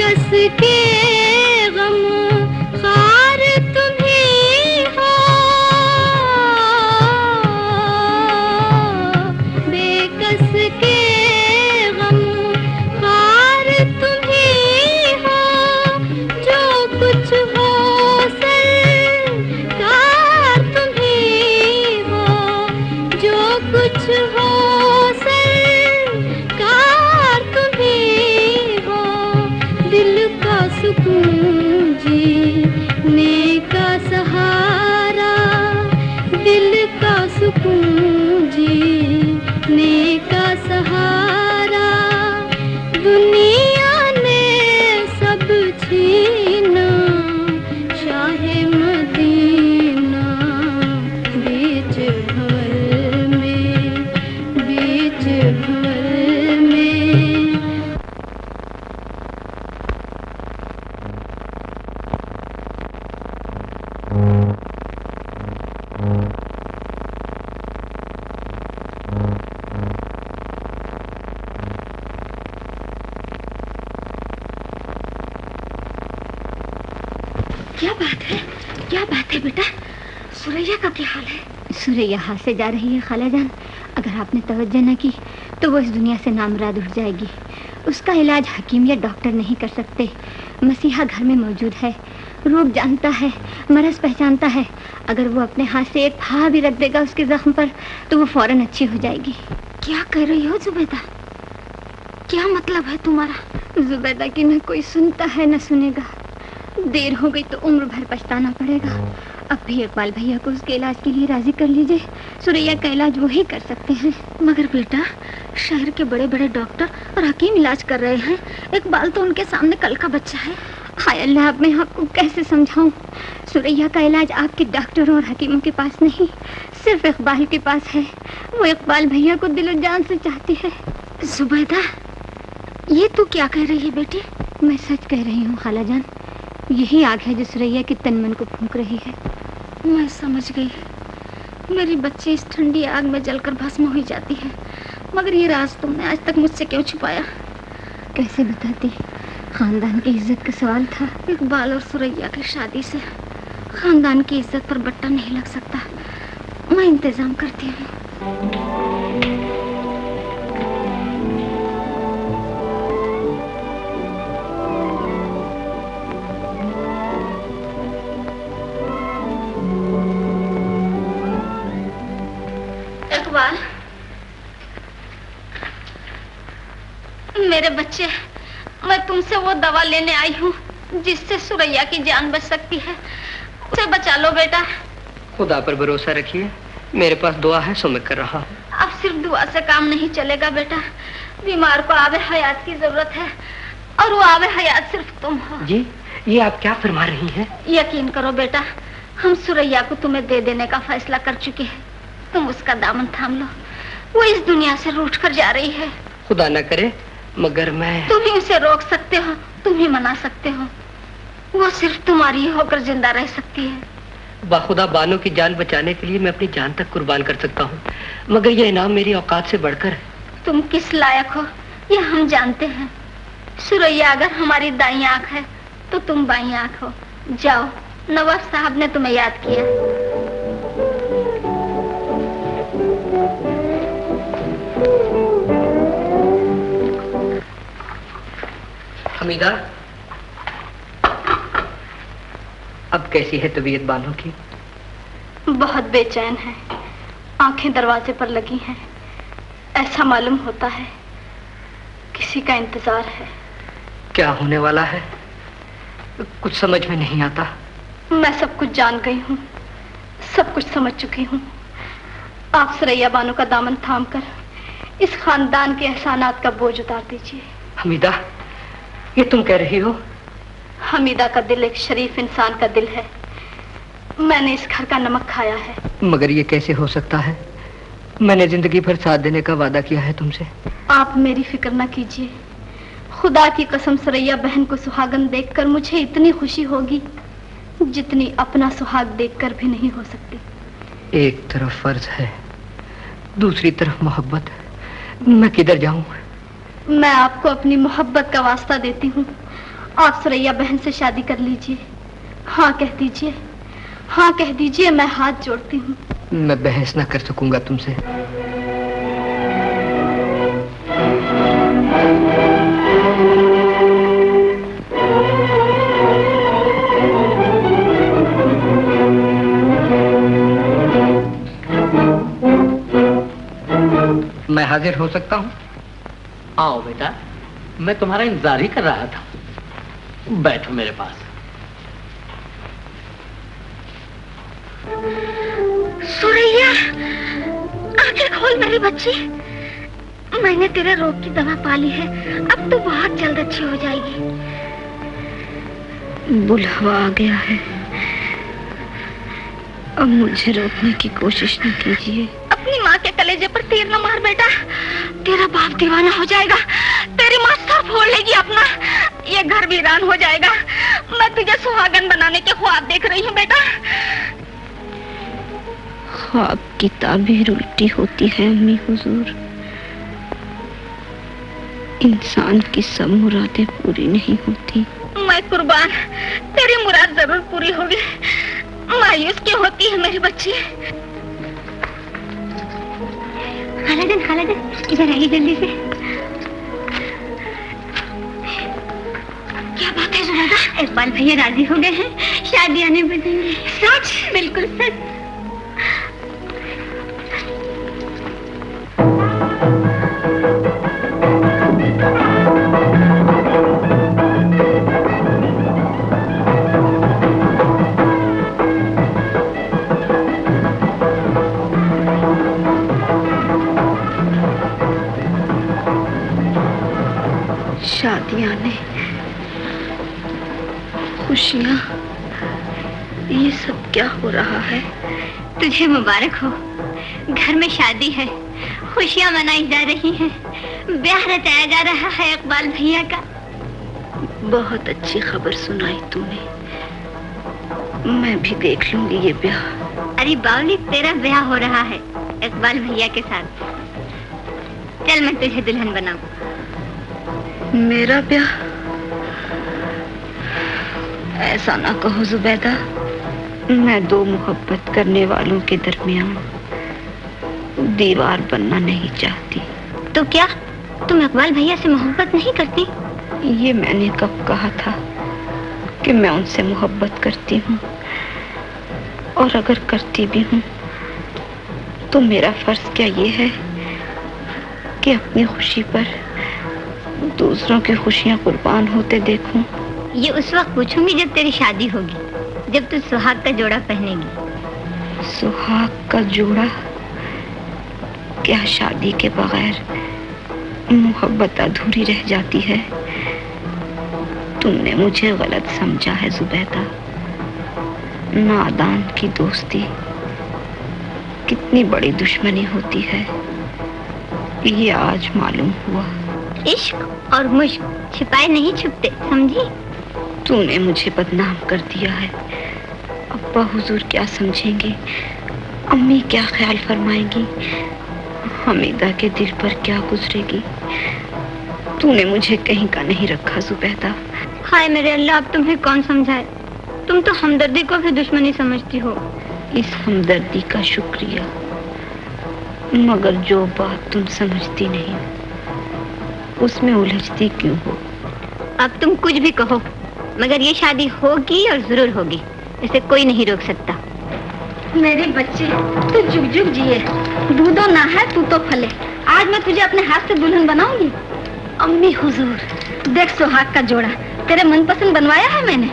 बेकस के गम खार तुम्ही हो, बेकस के गम खार तुम्ही हो, जो कुछ हो सरकार तुम्ही हो, जो कुछ हो सरकार तुम्ही हो, दिल का सुकून जीने का सहारा, दिल का सुकून जीने का सहारा, दुनिया ने सब छीना, शाहे मदीना बीच भंवर में, बीच भंवर में। क्या बात है, क्या बात है बेटा? सुरैया का क्या हाल है? सुरैया हाथ से जा रही है खाला जान। अगर आपने तवज्जो न की तो वो इस दुनिया से नामुराद उठ जाएगी। उसका इलाज हकीम या डॉक्टर नहीं कर सकते। मसीहा घर में मौजूद है, रोग जानता है, मरज पहचानता है। अगर वो अपने हाथ से एक फाहा भी रख देगा उसके जख्म पर तो वो फौरन अच्छी हो जाएगी। क्या कह रही हो जुबैदा? क्या मतलब है तुम्हारा? जुबैदा की न कोई सुनता है न सुनेगा। देर हो गई तो उम्र भर पछताना पड़ेगा। अब भी इकबाल भैया को उसके इलाज के लिए राजी कर लीजिए। सुरैया का इलाज वो ही कर सकते हैं। मगर बेटा, शहर के बड़े बड़े डॉक्टर और हकीम इलाज कर रहे हैं। इकबाल तो उनके सामने कल का बच्चा है। हाय अल्लाह, अब मैं आपको कैसे समझाऊं? सुरैया का इलाज आपके डॉक्टरों और हकीमों के पास नहीं, सिर्फ इकबाल के पास है। वो इकबाल भैया को दिलो जान से चाहती है। जुबैदा, ये तू क्या कह रही है बेटी? मैं सच कह रही हूँ खाला जान। यही आग है जो सुरैया के तन मन को फूंक रही है। मैं समझ गई। मेरी बच्ची इस ठंडी आग में जलकर भस्म हो जाती है। मगर ये राज तुमने आज तक मुझसे क्यों छुपाया? कैसे बताती? खानदान की इज्जत का सवाल था। इकबाल और सुरैया की शादी से खानदान की इज्जत पर बट्टा नहीं लग सकता। मैं इंतजाम करती हूँ। इकबाल, मेरे बच्चे, मैं तुमसे वो दवा लेने आई हूँ जिससे सुरैया की जान बच सकती है। उसे बचा लो बेटा। खुदा पर भरोसा रखिए, मेरे पास दुआ है सो मैं कर रहा हूँ। अब सिर्फ दुआ से काम नहीं चलेगा बेटा। बीमार को आवे हयात की जरूरत है और वो आवे हयात सिर्फ तुम हो। जी, ये आप क्या फरमा रही हैं? यकीन करो बेटा, हम सुरैया को तुम्हें दे देने का फैसला कर चुके हैं। तुम उसका दामन थाम लो। वो इस दुनिया से रूठ कर जा रही है। खुदा न करे, मगर मैं... तुम ही उसे रोक सकते हो, तुम ही मना सकते हो। वो सिर्फ तुम्हारी ही होकर जिंदा रह सकती है। बाखुदा बानो की जान बचाने के लिए मैं अपनी जान तक कुर्बान कर सकता हूँ, मगर यह इनाम मेरी औकात से बढ़कर है। तुम किस लायक हो ये हम जानते हैं। सुरैया अगर हमारी दाई आंख है तो तुम बाई आंख हो। जाओ, नवाब साहब ने तुम्हें याद किया। हमीदा, अब कैसी है तबीयत बानो की? बहुत बेचैन है। आंखें दरवाजे पर लगी हैं। ऐसा मालूम होता है किसी का इंतजार है। क्या होने वाला है? कुछ समझ में नहीं आता। मैं सब कुछ जान गई हूँ, सब कुछ समझ चुकी हूँ। आप सुरैया बानो का दामन थामकर इस खानदान के एहसानात का बोझ उतार दीजिए। हमीदा, ये तुम कह रही हो? हमीदा का दिल एक शरीफ इंसान का दिल है। मैंने इस घर का नमक खाया है। मगर ये कैसे हो सकता है? मैंने जिंदगी भर साथ देने का वादा किया है तुमसे। आप मेरी फिक्र न कीजिए। खुदा की कसम, सुरैया बहन को सुहागन देखकर मुझे इतनी खुशी होगी जितनी अपना सुहाग देखकर भी नहीं हो सकती। एक तरफ फर्ज है, दूसरी तरफ मोहब्बत। मैं किधर जाऊं? मैं आपको अपनी मोहब्बत का वास्ता देती हूँ। आप सुरैया बहन से शादी कर लीजिए। हाँ कह दीजिए, हाँ कह दीजिए, मैं हाथ जोड़ती हूँ। मैं बहस ना कर सकूंगा तुमसे। मैं हाजिर हो सकता हूँ? आओ बेटा, मैं तुम्हारा इंतजार ही कर रहा था। बैठो मेरे पास। सुरैया, आंखें खोल मेरी बच्ची। मैंने तेरे रोग की दवा पा ली है, अब तो बहुत जल्द अच्छी हो जाएगी। बुलावा आ गया है, अब मुझे रोकने की कोशिश न कीजिए। अपनी माँ के कलेजे पर तीर न मार बेटा, तेरा बाप दीवाना हो जाएगा, तेरी माँ सर फोड़ लेगी अपना, ये घर वीरान हो जाएगा। मैं तुझे सुहागन बनाने के ख्वाब देख रही हूँ बेटा। ख्वाब की ताबीर उल्टी होती है अम्मी हुजूर। इंसान की सब मुरादें पूरी नहीं होती। मैं कुर्बान, तेरी मुराद जरूर पूरी होगी। मायूस क्यों होती है मेरी बच्ची? खालाजान, इधर आइए जल्दी से। क्या बात है सुरैया? इकबाल भैया राजी हो गए हैं, शादी आने बदलेंगे। सच? बिल्कुल सच। शादियां ने, खुशियां, ये सब क्या हो रहा है? तुझे मुबारक हो, घर में शादी है, खुशियां मनाई जा रही हैं, ब्याह रचाया जा रहा है इकबाल भैया का। बहुत अच्छी खबर सुनाई तूने, मैं भी देख लूंगी ये ब्याह। अरे बावली, तेरा ब्याह हो रहा है इकबाल भैया के साथ। चल मैं तुझे दुल्हन बनाऊं। मेरा ब्याह? ऐसा ना कहो जुबैदा, मैं दो मोहब्बत करने वालों के दरमियान दीवार बनना नहीं चाहती। तो क्या तुम इकबाल भैया से मोहब्बत नहीं करती? ये मैंने कब कहा था कि मैं उनसे मोहब्बत करती हूँ, और अगर करती भी हूँ तो मेरा फर्ज क्या ये है कि अपनी खुशी पर दूसरों की खुशियां कुर्बान होते देखूं। ये उस वक्त पूछूंगी जब तेरी शादी होगी, जब तू सुहाग का जोड़ा पहनेगी। सुहाग का जोड़ा? क्या शादी के बगैर मोहब्बत अधूरी रह जाती है? तुमने मुझे गलत समझा है जुबैदा। नादान की दोस्ती कितनी बड़ी दुश्मनी होती है, ये आज मालूम हुआ। इश्क और मुश्क छिपाए नहीं छुपते, समझी? तूने मुझे बदनाम कर दिया है। अब्बा हुजूर क्या समझेंगे, अम्मी क्या ख्याल फरमाएंगी, हमीदा के दिल पर क्या गुजरेगी। तूने मुझे कहीं का नहीं रखा जुबैदा। हाय मेरे अल्लाह, अब तुम्हें कौन समझाए? तुम तो हमदर्दी को भी दुश्मनी समझती हो। इस हमदर्दी का शुक्रिया, मगर जो बात तुम समझती नहीं उसमें उलझती क्यों हो? अब तुम कुछ भी कहो, मगर ये शादी होगी और जरूर होगी, इसे कोई नहीं रोक सकता। मेरी बच्ची, तू जुग जुग जिए, दूधो ना है तू तो फले। आज मैं तुझे अपने हाथ से दुल्हन बनाऊंगी। अम्मी हुजूर, देख सुहाग का जोड़ा तेरे मनपसंद बनवाया है मैंने।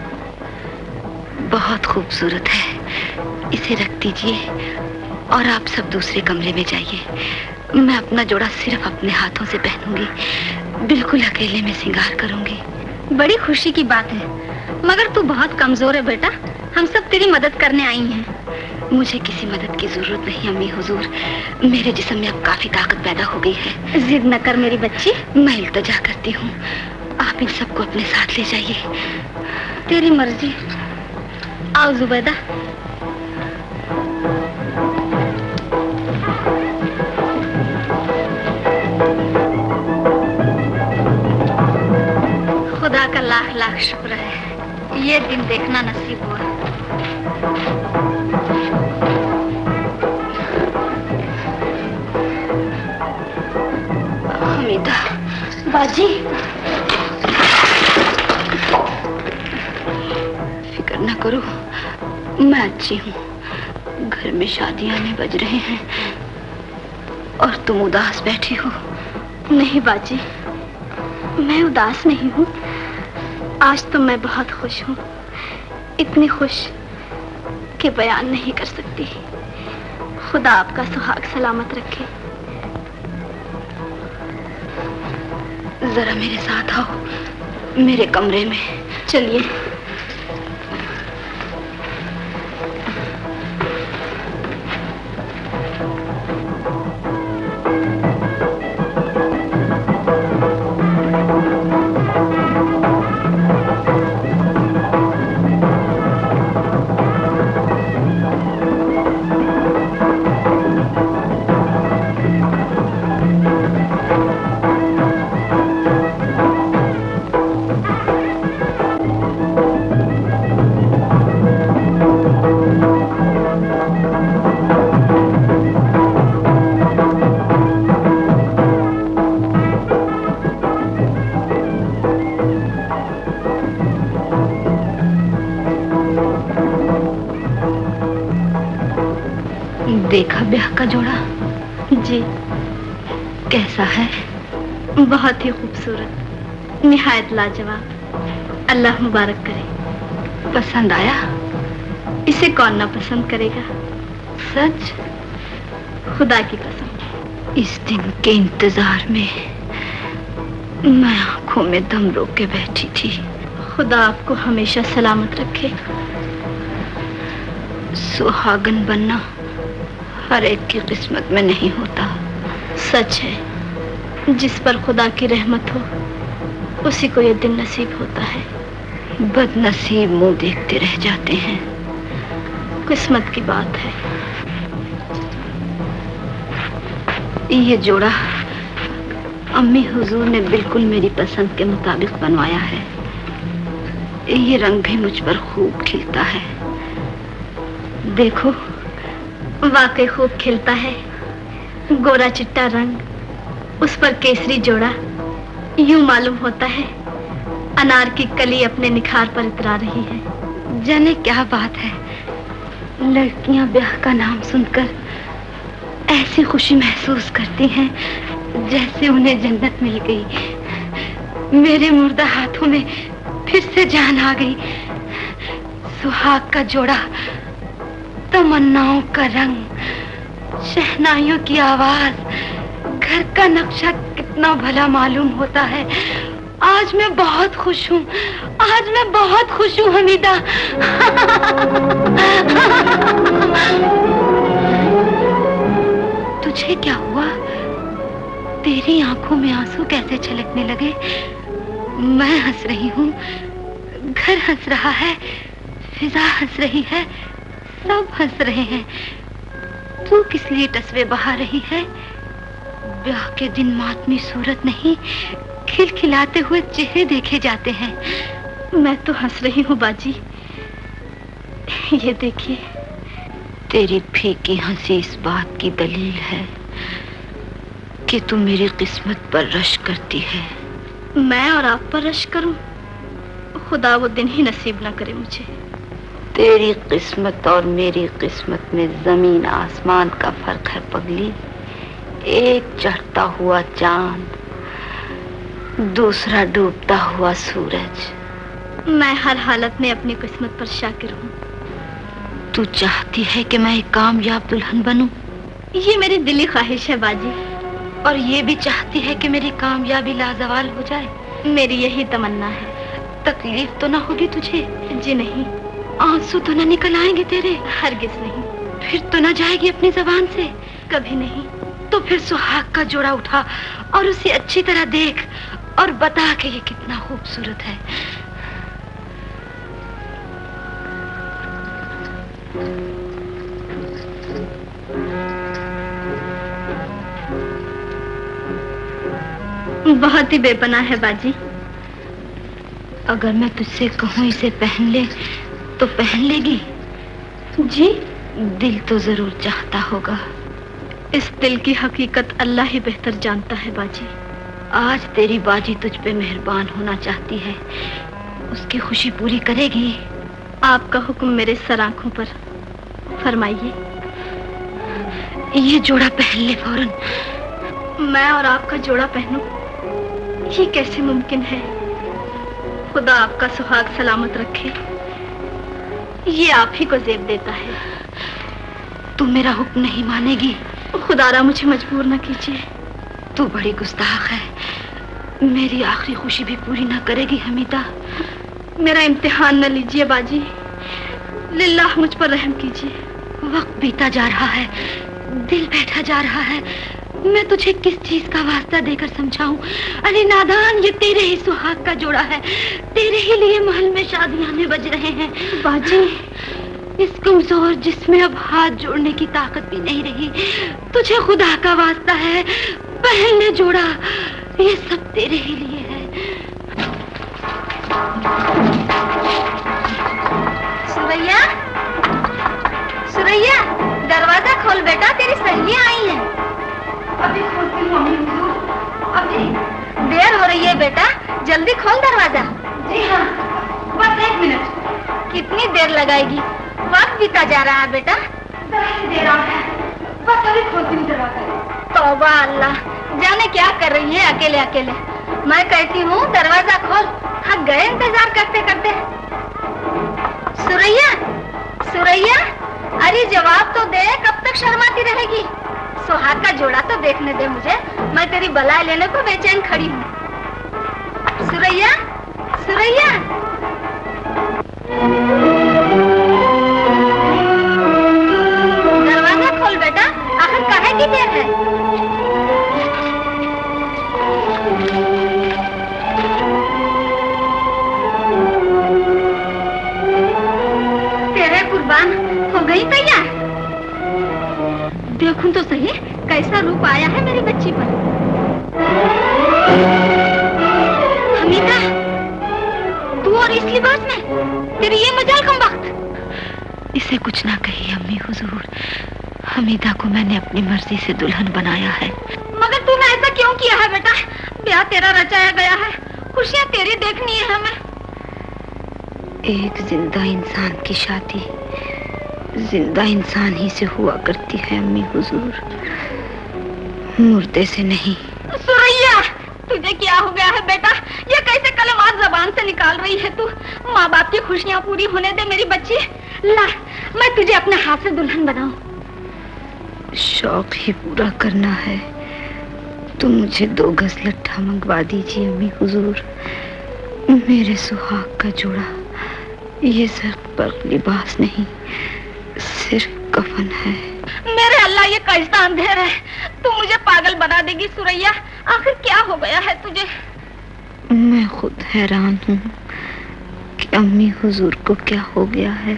बहुत खूबसूरत है, इसे रख दीजिए और आप सब दूसरे कमरे में जाइए। मैं अपना जोड़ा सिर्फ अपने हाथों से पहनूंगी, बिल्कुल अकेले में श्रृंगार करूंगी। बड़ी खुशी की बात है, मगर तू बहुत कमजोर है बेटा, हम सब तेरी मदद करने आई हैं। मुझे किसी मदद की जरूरत नहीं अम्मी हुजूर, मेरे जिस्म में अब काफी ताकत पैदा हो गई है। जिद न कर मेरी बच्ची, मैं इल्तिजा करती हूँ, आप इन सबको अपने साथ ले जाइए। तेरी मर्जी। आओ जुबैदा। खुदा का लाख लाख शुक्र है ये दिन देखना नसीब हुआ। हमीदा बाजी, फिक्र न करो, मैं अच्छी हूँ। घर में शादियां में बज रहे हैं और तुम उदास बैठी हो। नहीं बाजी, मैं उदास नहीं हूँ। आज तो मैं बहुत खुश हूँ, इतनी खुश कि बयान नहीं कर सकती। खुदा आपका सुहाग सलामत रखे। जरा मेरे साथ आओ, मेरे कमरे में। चलिए। देखा ब्याह का जोड़ा? जी। कैसा है? बहुत ही खूबसूरत, निहायत लाजवाब। अल्लाह मुबारक करे। पसंद आया? इसे कौन ना पसंद करेगा। सच? खुदा की कसम। इस दिन के इंतजार में मैं आंखों में दम रोक के बैठी थी। खुदा आपको हमेशा सलामत रखे। सुहागन बनना हर एक की किस्मत में नहीं होता। सच है, जिस पर खुदा की रहमत हो उसी को यह दिन नसीब होता है। बदनसीब मुंह देखते रह जाते हैं। किस्मत की बात है। ये जोड़ा अम्मी हुजूर ने बिल्कुल मेरी पसंद के मुताबिक बनवाया है। ये रंग भी मुझ पर खूब खिलता है। देखो, वाकई खूब खिलता है। गोरा चिट्टा रंग, उस पर केसरी जोड़ा। यूं मालूम होता है अनार की कली अपने निखार पर इतरा रही है। जाने क्या बात है, लड़कियां ब्याह का नाम सुनकर ऐसी खुशी महसूस करती हैं जैसे उन्हें जन्नत मिल गई। मेरे मुर्दा हाथों में फिर से जान आ गई। सुहाग का जोड़ा, तमन्नाओं का रंग, शहनाइयों की आवाज, घर का नक्शा कितना भला मालूम होता है। आज मैं बहुत खुश हूँ, आज मैं बहुत खुश हूँ हमीदा। तुझे क्या हुआ? तेरी आंखों में आंसू कैसे छलकने लगे? मैं हंस रही हूँ, घर हंस रहा है, फिजा हंस रही है, सब हंस रहे हैं। तू किस लिए तस्वीर बहा रही है? ब्याह के दिन मातमी सूरत नहीं, खिलखिलाते हुए चेहरे देखे जाते हैं। मैं तो हंस रही हूँ बाजी। ये देखिए। तेरी फीकी हंसी इस बात की दलील है कि तू मेरी किस्मत पर रश करती है। मैं और आप पर रश करूं? खुदा वो दिन ही नसीब ना करे मुझे। तेरी किस्मत और मेरी किस्मत में जमीन आसमान का फर्क है पगली। एक चढ़ता हुआ चांद, दूसरा डूबता हुआ सूरज। मैं हर हालत में अपनी किस्मत पर शाकिर हूँ। तू चाहती है कि मैं एक कामयाब दुल्हन बनूं? ये मेरी दिली ख्वाहिश है बाजी। और ये भी चाहती है कि मेरी कामयाबी लाजवाल हो जाए? मेरी यही तमन्ना है। तकलीफ तो ना होगी तुझे? जी नहीं। आंसू तो ना निकल आएंगे तेरे? हरगिज नहीं। फिर तो ना जाएगी अपनी जबान से? कभी नहीं। तो फिर सुहाग का जोड़ा उठा और उसे अच्छी तरह देख और बता कि ये कितना खूबसूरत है। बहुत ही बेपनाह है बाजी। अगर मैं तुझसे कहूँ इसे पहन ले तो पहन लेगी? जी? दिल तो जरूर चाहता होगा। इस दिल की हकीकत अल्लाह ही बेहतर जानता है बाजी। आज तेरी बाजी तुझ पे मेहरबान होना चाहती है, उसकी खुशी पूरी करेगी? आपका हुक्म मेरे सर आंखों पर, फरमाइए। ये जोड़ा पहन ले फौरन। मैं और आपका जोड़ा पहनूं? ये कैसे मुमकिन है? खुदा आपका सुहाग सलामत रखे। ये आप ही को जेब देता है। तू मेरा हुक्म नहीं मानेगी? खुदारा मुझे मजबूर न कीजिए। तू बड़ी गुस्ताख है, मेरी आखिरी खुशी भी पूरी न करेगी हमीदा। मेरा इम्तिहान न लीजिए बाजी, लिल्लाह मुझ पर रहम कीजिए। वक्त बीता जा रहा है, दिल बैठा जा रहा है, मैं तुझे किस चीज का वास्ता देकर समझाऊं? अरे नादान, ये तेरे ही सुहाग का जोड़ा है, तेरे ही लिए महल में शादियां बज रहे हैं। बाजी, इस कमजोर जिसमें अब हाथ जोड़ने की ताकत भी नहीं रही, तुझे खुदा का वास्ता है, पहन ले जोड़ा, ये सब तेरे ही लिए है। सुरैया, सुरैया, दरवाजा खोल बेटा, तेरी सहेलियां आई हैं। अभी खोलती हूँ अम्मी हुजूर, अभी। देर हो रही है बेटा, जल्दी खोल दरवाजा। जी हाँ, बस 1 मिनट। कितनी देर लगाएगी? वक्त बीता जा रहा है बेटा। दे रहा है, बस अभी खोलती हूँ दरवाजा। तौबा अल्लाह, जाने क्या कर रही है अकेले अकेले। मैं कहती हूँ दरवाजा खोल, थक गए इंतजार करते करते। सुरैया, सुरैया, अरे जवाब तो दे, कब तक शर्माती रहेगी? सुहाग का जोड़ा तो देखने दे मुझे, मैं तेरी बलाई लेने को बेचैन खड़ी हूँ। सुरैया, सुरैया। दरवाजा खोल बेटा, आखिर काहे की देर है? तेरे कुर्बान, हो गई तैयार? देखूं तो सही कैसा रूप आया है मेरी बच्ची पर। हमीदा, तू और इस लिबास में, तेरी ये मजाल कम वक्त। इसे कुछ ना कही अम्मी हुजूर, हमीदा को मैंने अपनी मर्जी से दुल्हन बनाया है। मगर तूने ऐसा क्यों किया है बेटा? ब्याह तेरा रचाया गया है, खुशियाँ तेरी देखनी है हमें। एक जिंदा इंसान की शादी जिंदा इंसान ही से हुआ करती है अम्मी हुजूर, मुर्दे से नहीं। सुरैया, तुझे क्या हो गया है बेटा? ये कैसे कलमात जबान से निकाल रही है तू? माँ बाप की खुशियाँ पूरी होने दे मेरी बच्ची। ला, मैं तुझे अपने हाथ से दुल्हन बनाऊं। शौक ही पूरा करना है तो मुझे 2 गज लट्ठा मंगवा दीजिए अम्मी हुजूर। मेरे सुहाग का जोड़ा ये सिर्फ पर लिबास नहीं, सिर्फ कफन है। मेरे अल्लाह, ये कैसा अंधेर है? तू मुझे पागल बना देगी सुरैया। आखिर क्या हो गया है तुझे? मैं खुद हैरान हूँ कि अम्मी हुजूर को क्या हो गया है।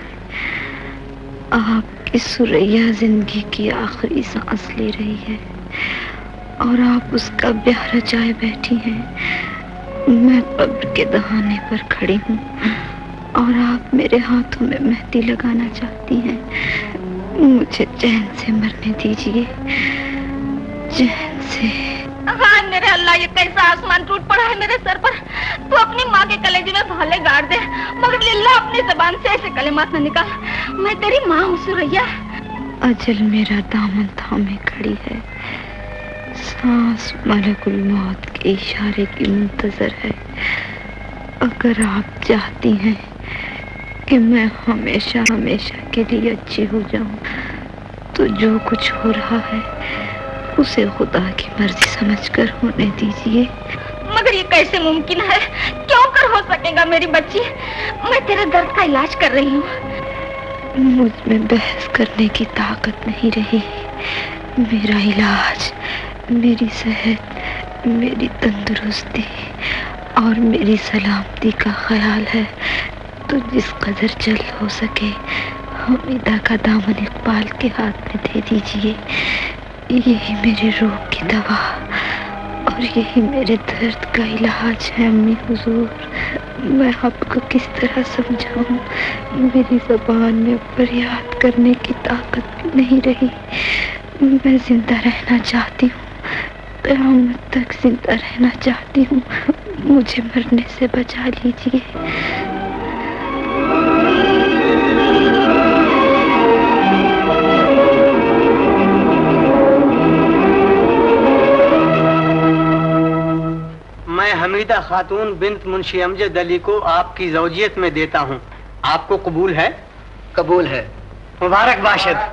आपकी सुरैया जिंदगी की आखिरी सांस ले रही है और आप उसका ब्याह रचाए बैठी हैं। मैं कब्र के दहाने पर खड़ी हूँ और आप मेरे हाथों में मेहंदी लगाना चाहती हैं। मुझे चैन से मरने दीजिए, चैन से। हाँ मेरे अल्लाह, ये कैसा आसमान टूट पड़ा है मेरे सर पर। तू अपनी माँ के कलेजे में भाले गाड़ दे, मगर लिल्लाह अपनी जबान से ऐसे कलेमात न निकाल। मैं तेरी माँ हूँ सुरैया। अजल मेरा दामन थामे खड़ी है, सांस मलकुल मौत के इशारे की मुंतजर है। अगर आप चाहती हैं कि मैं हमेशा हमेशा के लिए अच्छी हो जाऊं, तो जो कुछ हो रहा है उसे खुदा की मर्जी समझकर होने दीजिए। मगर ये कैसे मुमकिन है? क्यों कर हो सकेगा मेरी बच्ची? मैं तेरे दर्द का इलाज कर रही हूँ। मुझ में बहस करने की ताकत नहीं रही। मेरा इलाज, मेरी सेहत, मेरी तंदुरुस्ती और मेरी सलामती का ख्याल है, तो जिस कदर जल्द हो सके हमीदा का दामन इकबाल के हाथ में दे दीजिए। यही मेरी रूह की दवा और यही मेरे दर्द का इलाज है अम्मी हुजूर। मैं आपको किस तरह समझाऊं, मेरी ज़बान में फरियाद करने की ताकत भी नहीं रही। मैं जिंदा रहना चाहती हूँ, क़यामत तक जिंदा रहना चाहती हूँ। मुझे मरने से बचा लीजिए। मैं हमीदा खातून बिन्त मुंशी अमजद अली को आपकी ज़ौजियत में देता हूँ। आपको कबूल है? कबूल है। मुबारक बाशद।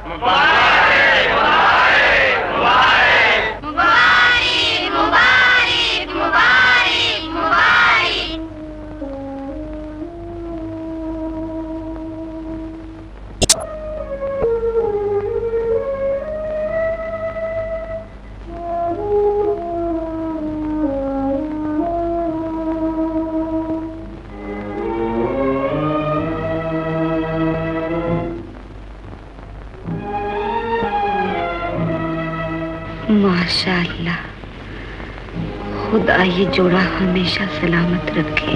माशाअल्लाह, खुदा ये जोड़ा हमेशा सलामत रखे।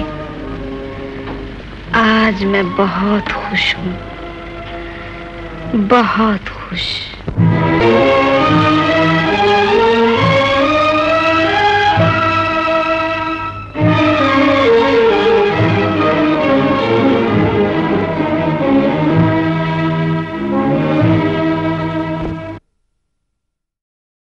आज मैं बहुत खुश हूँ, बहुत खुश।